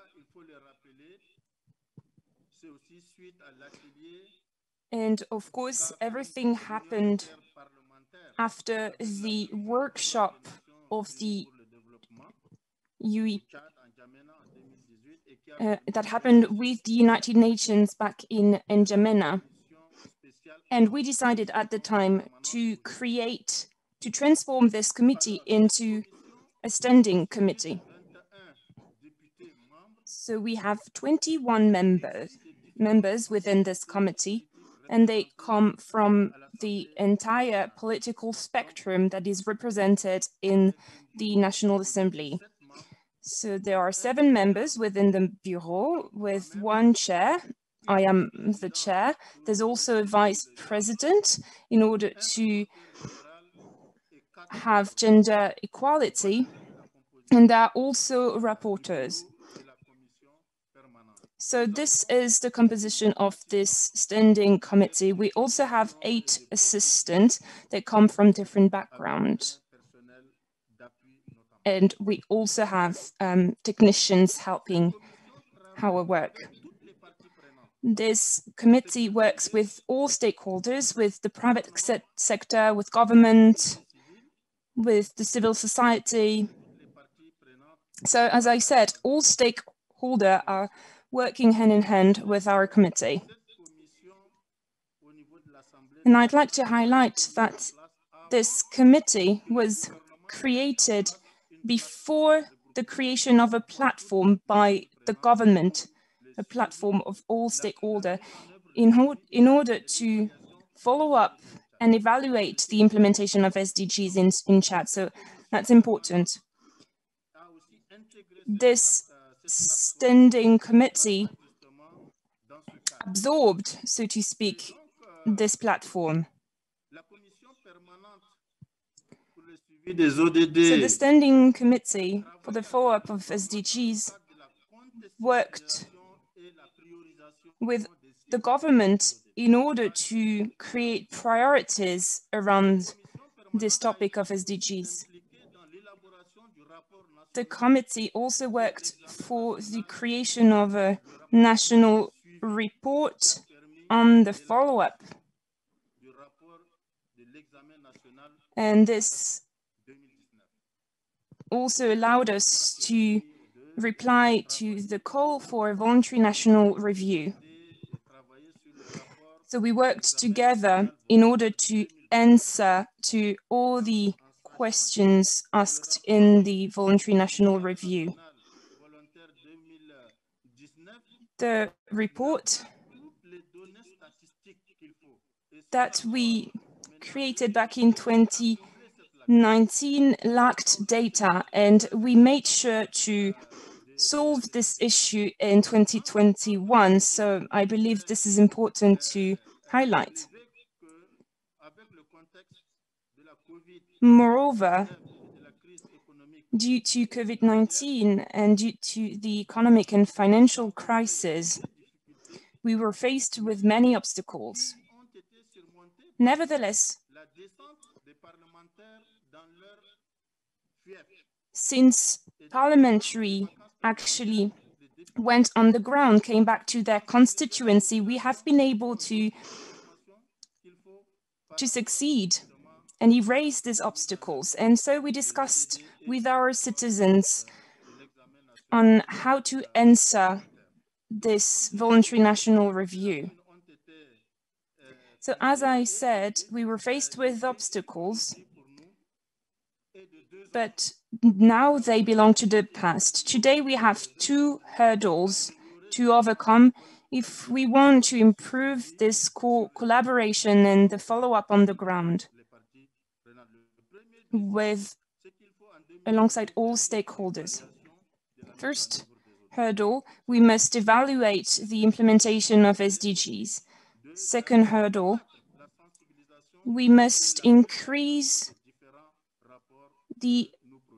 And of course, everything happened after the workshop of the UE that happened with the United Nations back in N'Djamena. And we decided at the time to transform this committee into a standing committee. So we have 21 members within this committee, and they come from the entire political spectrum that is represented in the National Assembly. So there are 7 members within the Bureau with 1 chair. I am the chair. There's also a vice president in order to have gender equality, and there are also rapporteurs. So this is the composition of this standing committee. We also have 8 assistants that come from different backgrounds. and we also have technicians helping our work. This committee works with all stakeholders, with the private sector, with government, with the civil society. So as I said, all stakeholders are working hand in hand with our committee. And I'd like to highlight that this committee was created before the creation of a platform by the government, a platform of all stakeholders, in order to follow up and evaluate the implementation of SDGs in Chad. So that's important. This standing committee absorbed, so to speak, this platform. So the Standing Committee for the follow-up of SDGs worked with the government in order to create priorities around this topic of SDGs. The committee also worked for the creation of a national report on the follow-up. And this also allowed us to reply to the call for a voluntary national review. So we worked together in order to answer to all the questions asked in the voluntary national review. The report that we created back in 2019 lacked data, and we made sure to solve this issue in 2021. So I believe this is important to highlight. Moreover, due to COVID-19 and due to the economic and financial crisis, we were faced with many obstacles. Nevertheless, since parliamentary actually went on the ground, came back to their constituency, we have been able to succeed and erase these obstacles. And so we discussed with our citizens on how to answer this voluntary national review. So as I said, we were faced with obstacles, but now they belong to the past. Today we have two hurdles to overcome if we want to improve this collaboration and the follow-up on the ground alongside all stakeholders. First hurdle, we must evaluate the implementation of SDGs. Second hurdle, we must increase the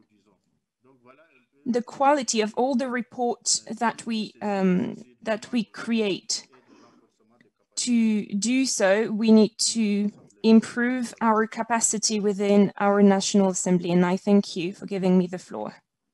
quality of all the reports that we create. To do so, we need to improve our capacity within our National Assembly, and I thank you for giving me the floor.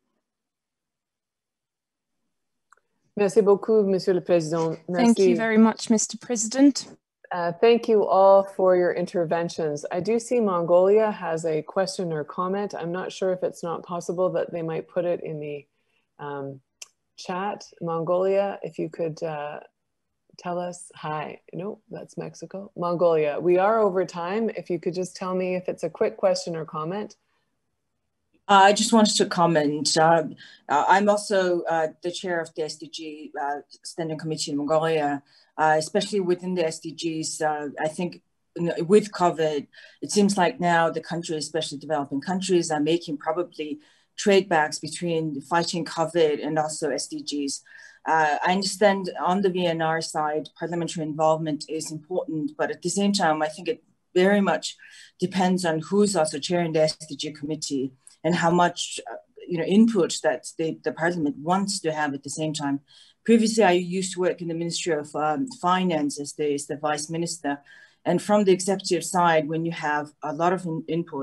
Merci beaucoup, Monsieur le Président. Merci. Thank you very much, Mr. President. Thank you all for your interventions. I do see Mongolia has a question or comment. I'm not sure if it's not possible that they might put it in the chat. Mongolia, if you could tell us, hi, no, that's Mexico. Mongolia, we are over time. If you could just tell me if it's a quick question or comment. I just wanted to comment. I'm also the chair of the SDG Standing Committee in Mongolia, especially within the SDGs. I think with COVID, it seems like now the countries, especially developing countries, are making probably trade backs between fighting COVID and also SDGs. I understand on the VNR side, parliamentary involvement is important, but at the same time, I think it very much depends on who's also chairing the SDG committee and how much input that the parliament wants to have at the same time. Previously, I used to work in the Ministry of Finance as the vice minister. And from the executive side, when you have a lot of input,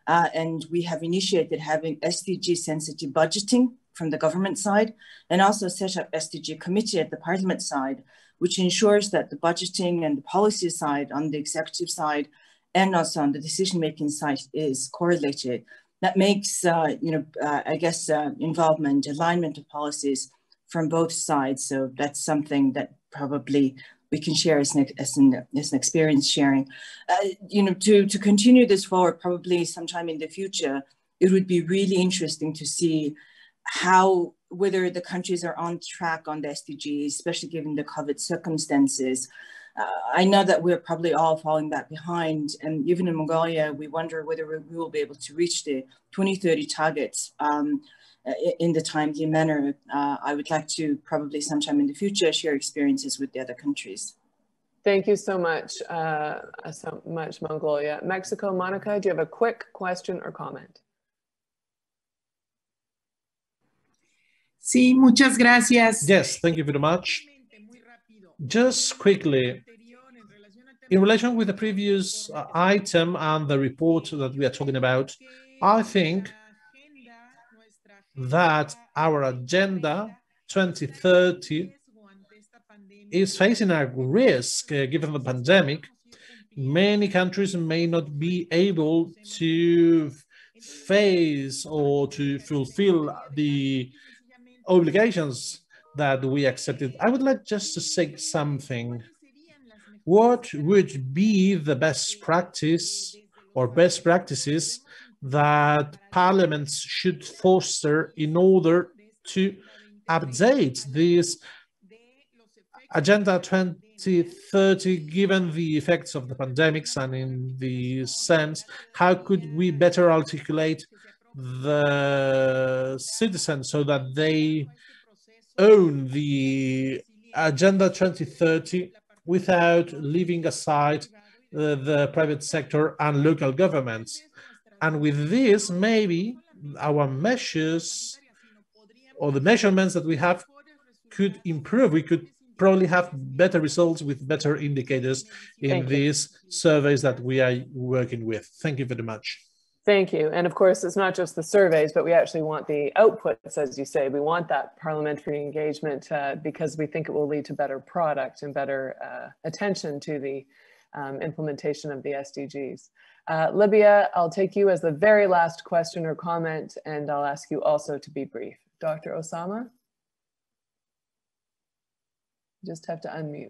And we have initiated having SDG sensitive budgeting from the government side, and also set up SDG committee at the parliament side, which ensures that the budgeting and the policy side on the executive side and also on the decision-making side is correlated. That makes, I guess, involvement, alignment of policies from both sides. So that's something that probably we can share as an experience sharing. To continue this forward, probably sometime in the future, it would be really interesting to see whether the countries are on track on the SDGs, especially given the COVID circumstances. I know that we're probably all falling back behind, and even in Mongolia, we wonder whether we will be able to reach the 2030 targets in the timely manner. I would like to probably sometime in the future share experiences with the other countries. Thank you so much, Mongolia. Mexico, Monica, do you have a quick question or comment? Sí, muchas gracias. Yes, thank you very much. Just quickly, in relation with the previous item and the report that we are talking about, I think that our Agenda 2030 is facing a risk given the pandemic. Many countries may not be able to face or to fulfill the obligations that we accepted. I would like just to say something. What would be the best practice or best practices that parliaments should foster in order to update this Agenda 2030 given the effects of the pandemics, and in the sense, how could we better articulate the citizens so that they own the Agenda 2030 without leaving aside the private sector and local governments? And with this, maybe our measures or the measurements that we have could improve. We could probably have better results with better indicators in these surveys that we are working with. Thank you very much. Thank you. And of course, it's not just the surveys, but we actually want the outputs, as you say. We want that parliamentary engagement because we think it will lead to better product and better attention to the implementation of the SDGs. Libya, I'll take you as the very last question or comment, and I'll ask you also to be brief. Dr. Osama? You just have to unmute.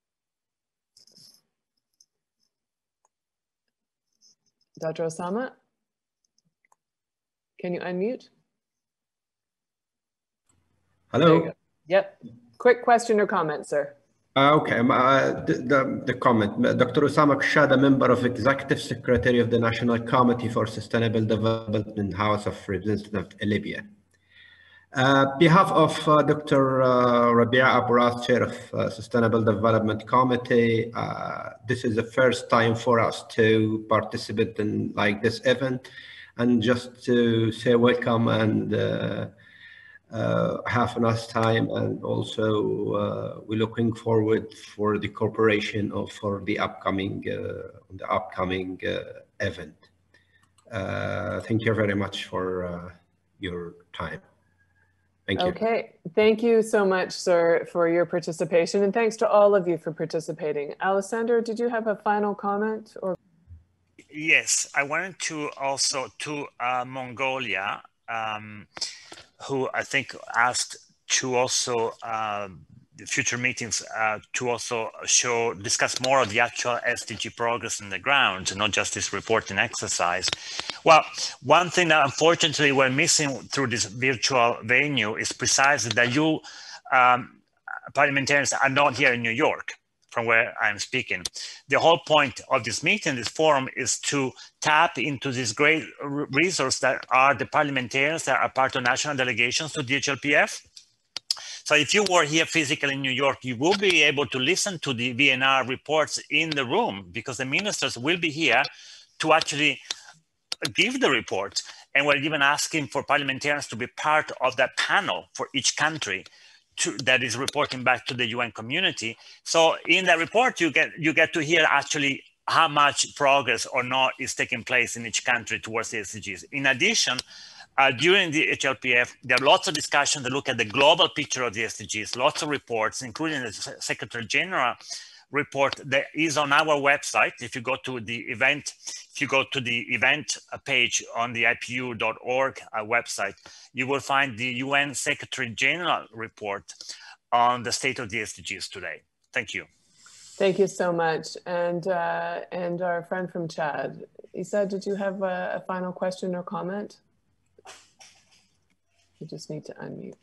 Dr. Osama? Can you unmute? Hello. Yep. Quick question or comment, sir. Okay. The comment. Dr. Osama Kshada, member of Executive Secretary of the National Committee for Sustainable Development in House of Representatives, Libya. Behalf of Dr. Rabia Aburas, Chair of Sustainable Development Committee, this is the first time for us to participate in like this event, and just to say welcome and have a nice time, and also we're looking forward for the cooperation for the upcoming event. Thank you very much for your time. Thank you. Okay, thank you so much, sir, for your participation, and thanks to all of you for participating. Alessandro, did you have a final comment? Or? Yes, I wanted to also to Mongolia, who I think asked to also future meetings to also discuss more of the actual SDG progress on the ground, not just this reporting exercise. Well, one thing that unfortunately we're missing through this virtual venue is precisely that you parliamentarians are not here in New York, from where I'm speaking. The whole point of this meeting, this forum, is to tap into this great resource that are the parliamentarians that are part of national delegations to the HLPF. So if you were here physically in New York, you will be able to listen to the VNR reports in the room, because the ministers will be here to actually give the report. And we're even asking for parliamentarians to be part of that panel for each country that is reporting back to the UN community. So in that report, you get to hear actually how much progress or not is taking place in each country towards the SDGs. In addition, during the HLPF, there are lots of discussions that look at the global picture of the SDGs, lots of reports, including the Secretary General report that is on our website. If you go to the event, page on the ipu.org website, you will find the UN Secretary General report on the state of the SDGs today. Thank you. Thank you so much. And our friend from Chad, Isa, did you have a final question or comment? You just need to unmute.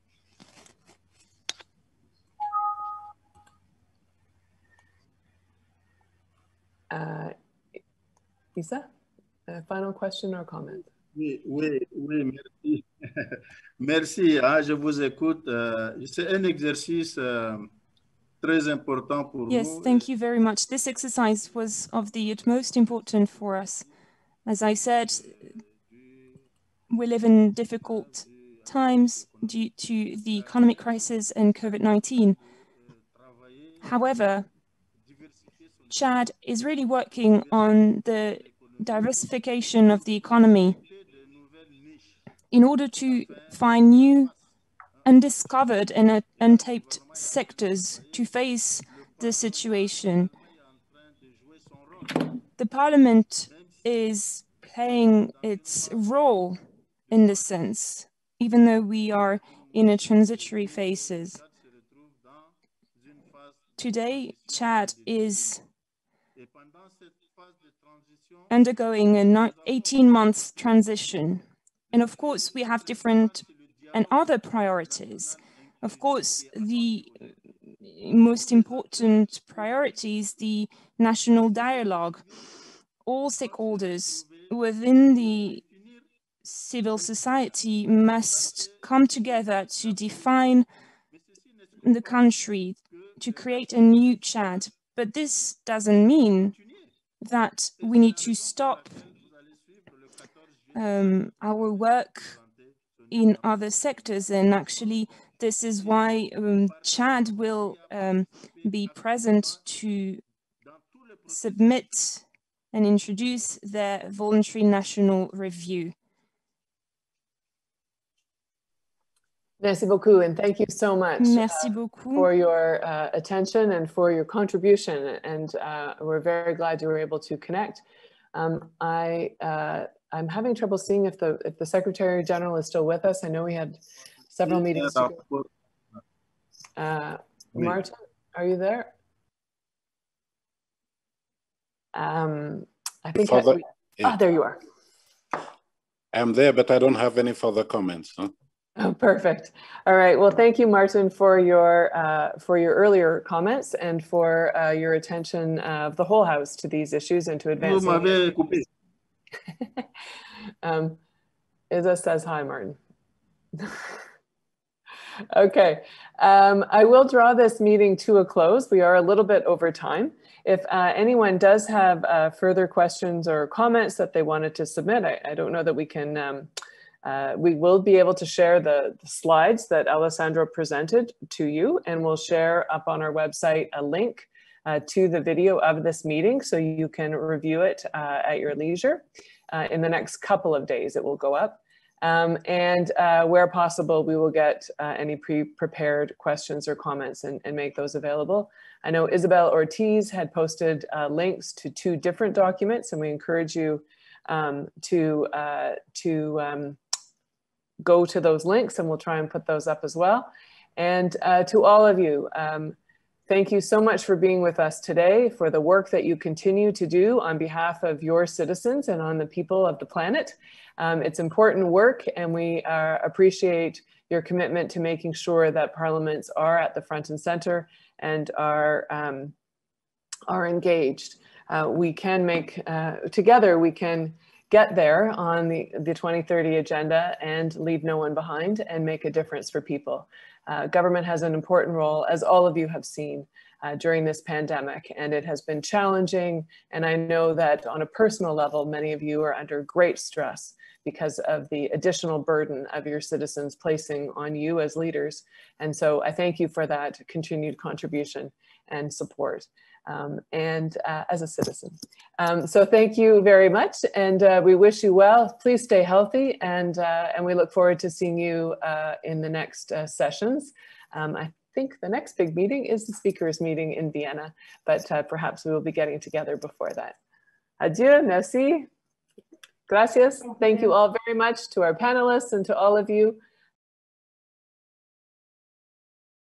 Isa, a final question or comment? Oui, merci. Merci, hein, je vous écoute. C'est un exercice très important pour nous. Yes, thank you very much. This exercise was of the utmost importance for us. As I said, we live in difficult times due to the economic crisis and COVID-19. However, Chad is really working on the diversification of the economy in order to find new undiscovered and untapped sectors to face the situation. The Parliament is playing its role in this sense, even though we are in a transitory phases. Today, Chad is undergoing an 18-month transition. And of course, we have different and other priorities. Of course, the most important priority is the national dialogue. All stakeholders within the civil society must come together to define the country, to create a new Chad. But this doesn't mean that we need to stop our work in other sectors. And actually, this is why Chad will be present to submit and introduce their voluntary national review. Merci beaucoup, and thank you so much for your attention and for your contribution. And we're very glad you were able to connect. I'm having trouble seeing if the Secretary General is still with us. I know we had several meetings to go. Martin, are you there? I think there you are. I'm there, but I don't have any further comments. Huh? Oh, perfect. All right. Well, thank you, Martin, for your earlier comments and for your attention of the whole House to these issues and to advancing. Isa says hi, Martin. Okay. I will draw this meeting to a close. We are a little bit over time. If anyone does have further questions or comments that they wanted to submit, I don't know that we can. We will be able to share the slides that Alessandro presented to you, and we'll share up on our website a link to the video of this meeting so you can review it at your leisure. In the next couple of days, it will go up. And where possible, we will get any pre-prepared questions or comments and make those available. I know Isabel Ortiz had posted links to 2 different documents, and we encourage you to go to those links, and we'll try and put those up as well. And to all of you, thank you so much for being with us today, for the work that you continue to do on behalf of your citizens and on the people of the planet. It's important work, and we appreciate your commitment to making sure that parliaments are at the front and center and are engaged. We can make, together we can get there on the 2030 agenda and leave no one behind and make a difference for people. Government has an important role, as all of you have seen during this pandemic, and it has been challenging. And I know that on a personal level, many of you are under great stress because of the additional burden of your citizens placing on you as leaders. And so I thank you for that continued contribution and support. and as a citizen. So thank you very much, and we wish you well. Please stay healthy, and we look forward to seeing you in the next sessions. I think the next big meeting is the speakers meeting in Vienna, but perhaps we will be getting together before that. Adieu, merci, gracias. Thank you all very much to our panelists and to all of you.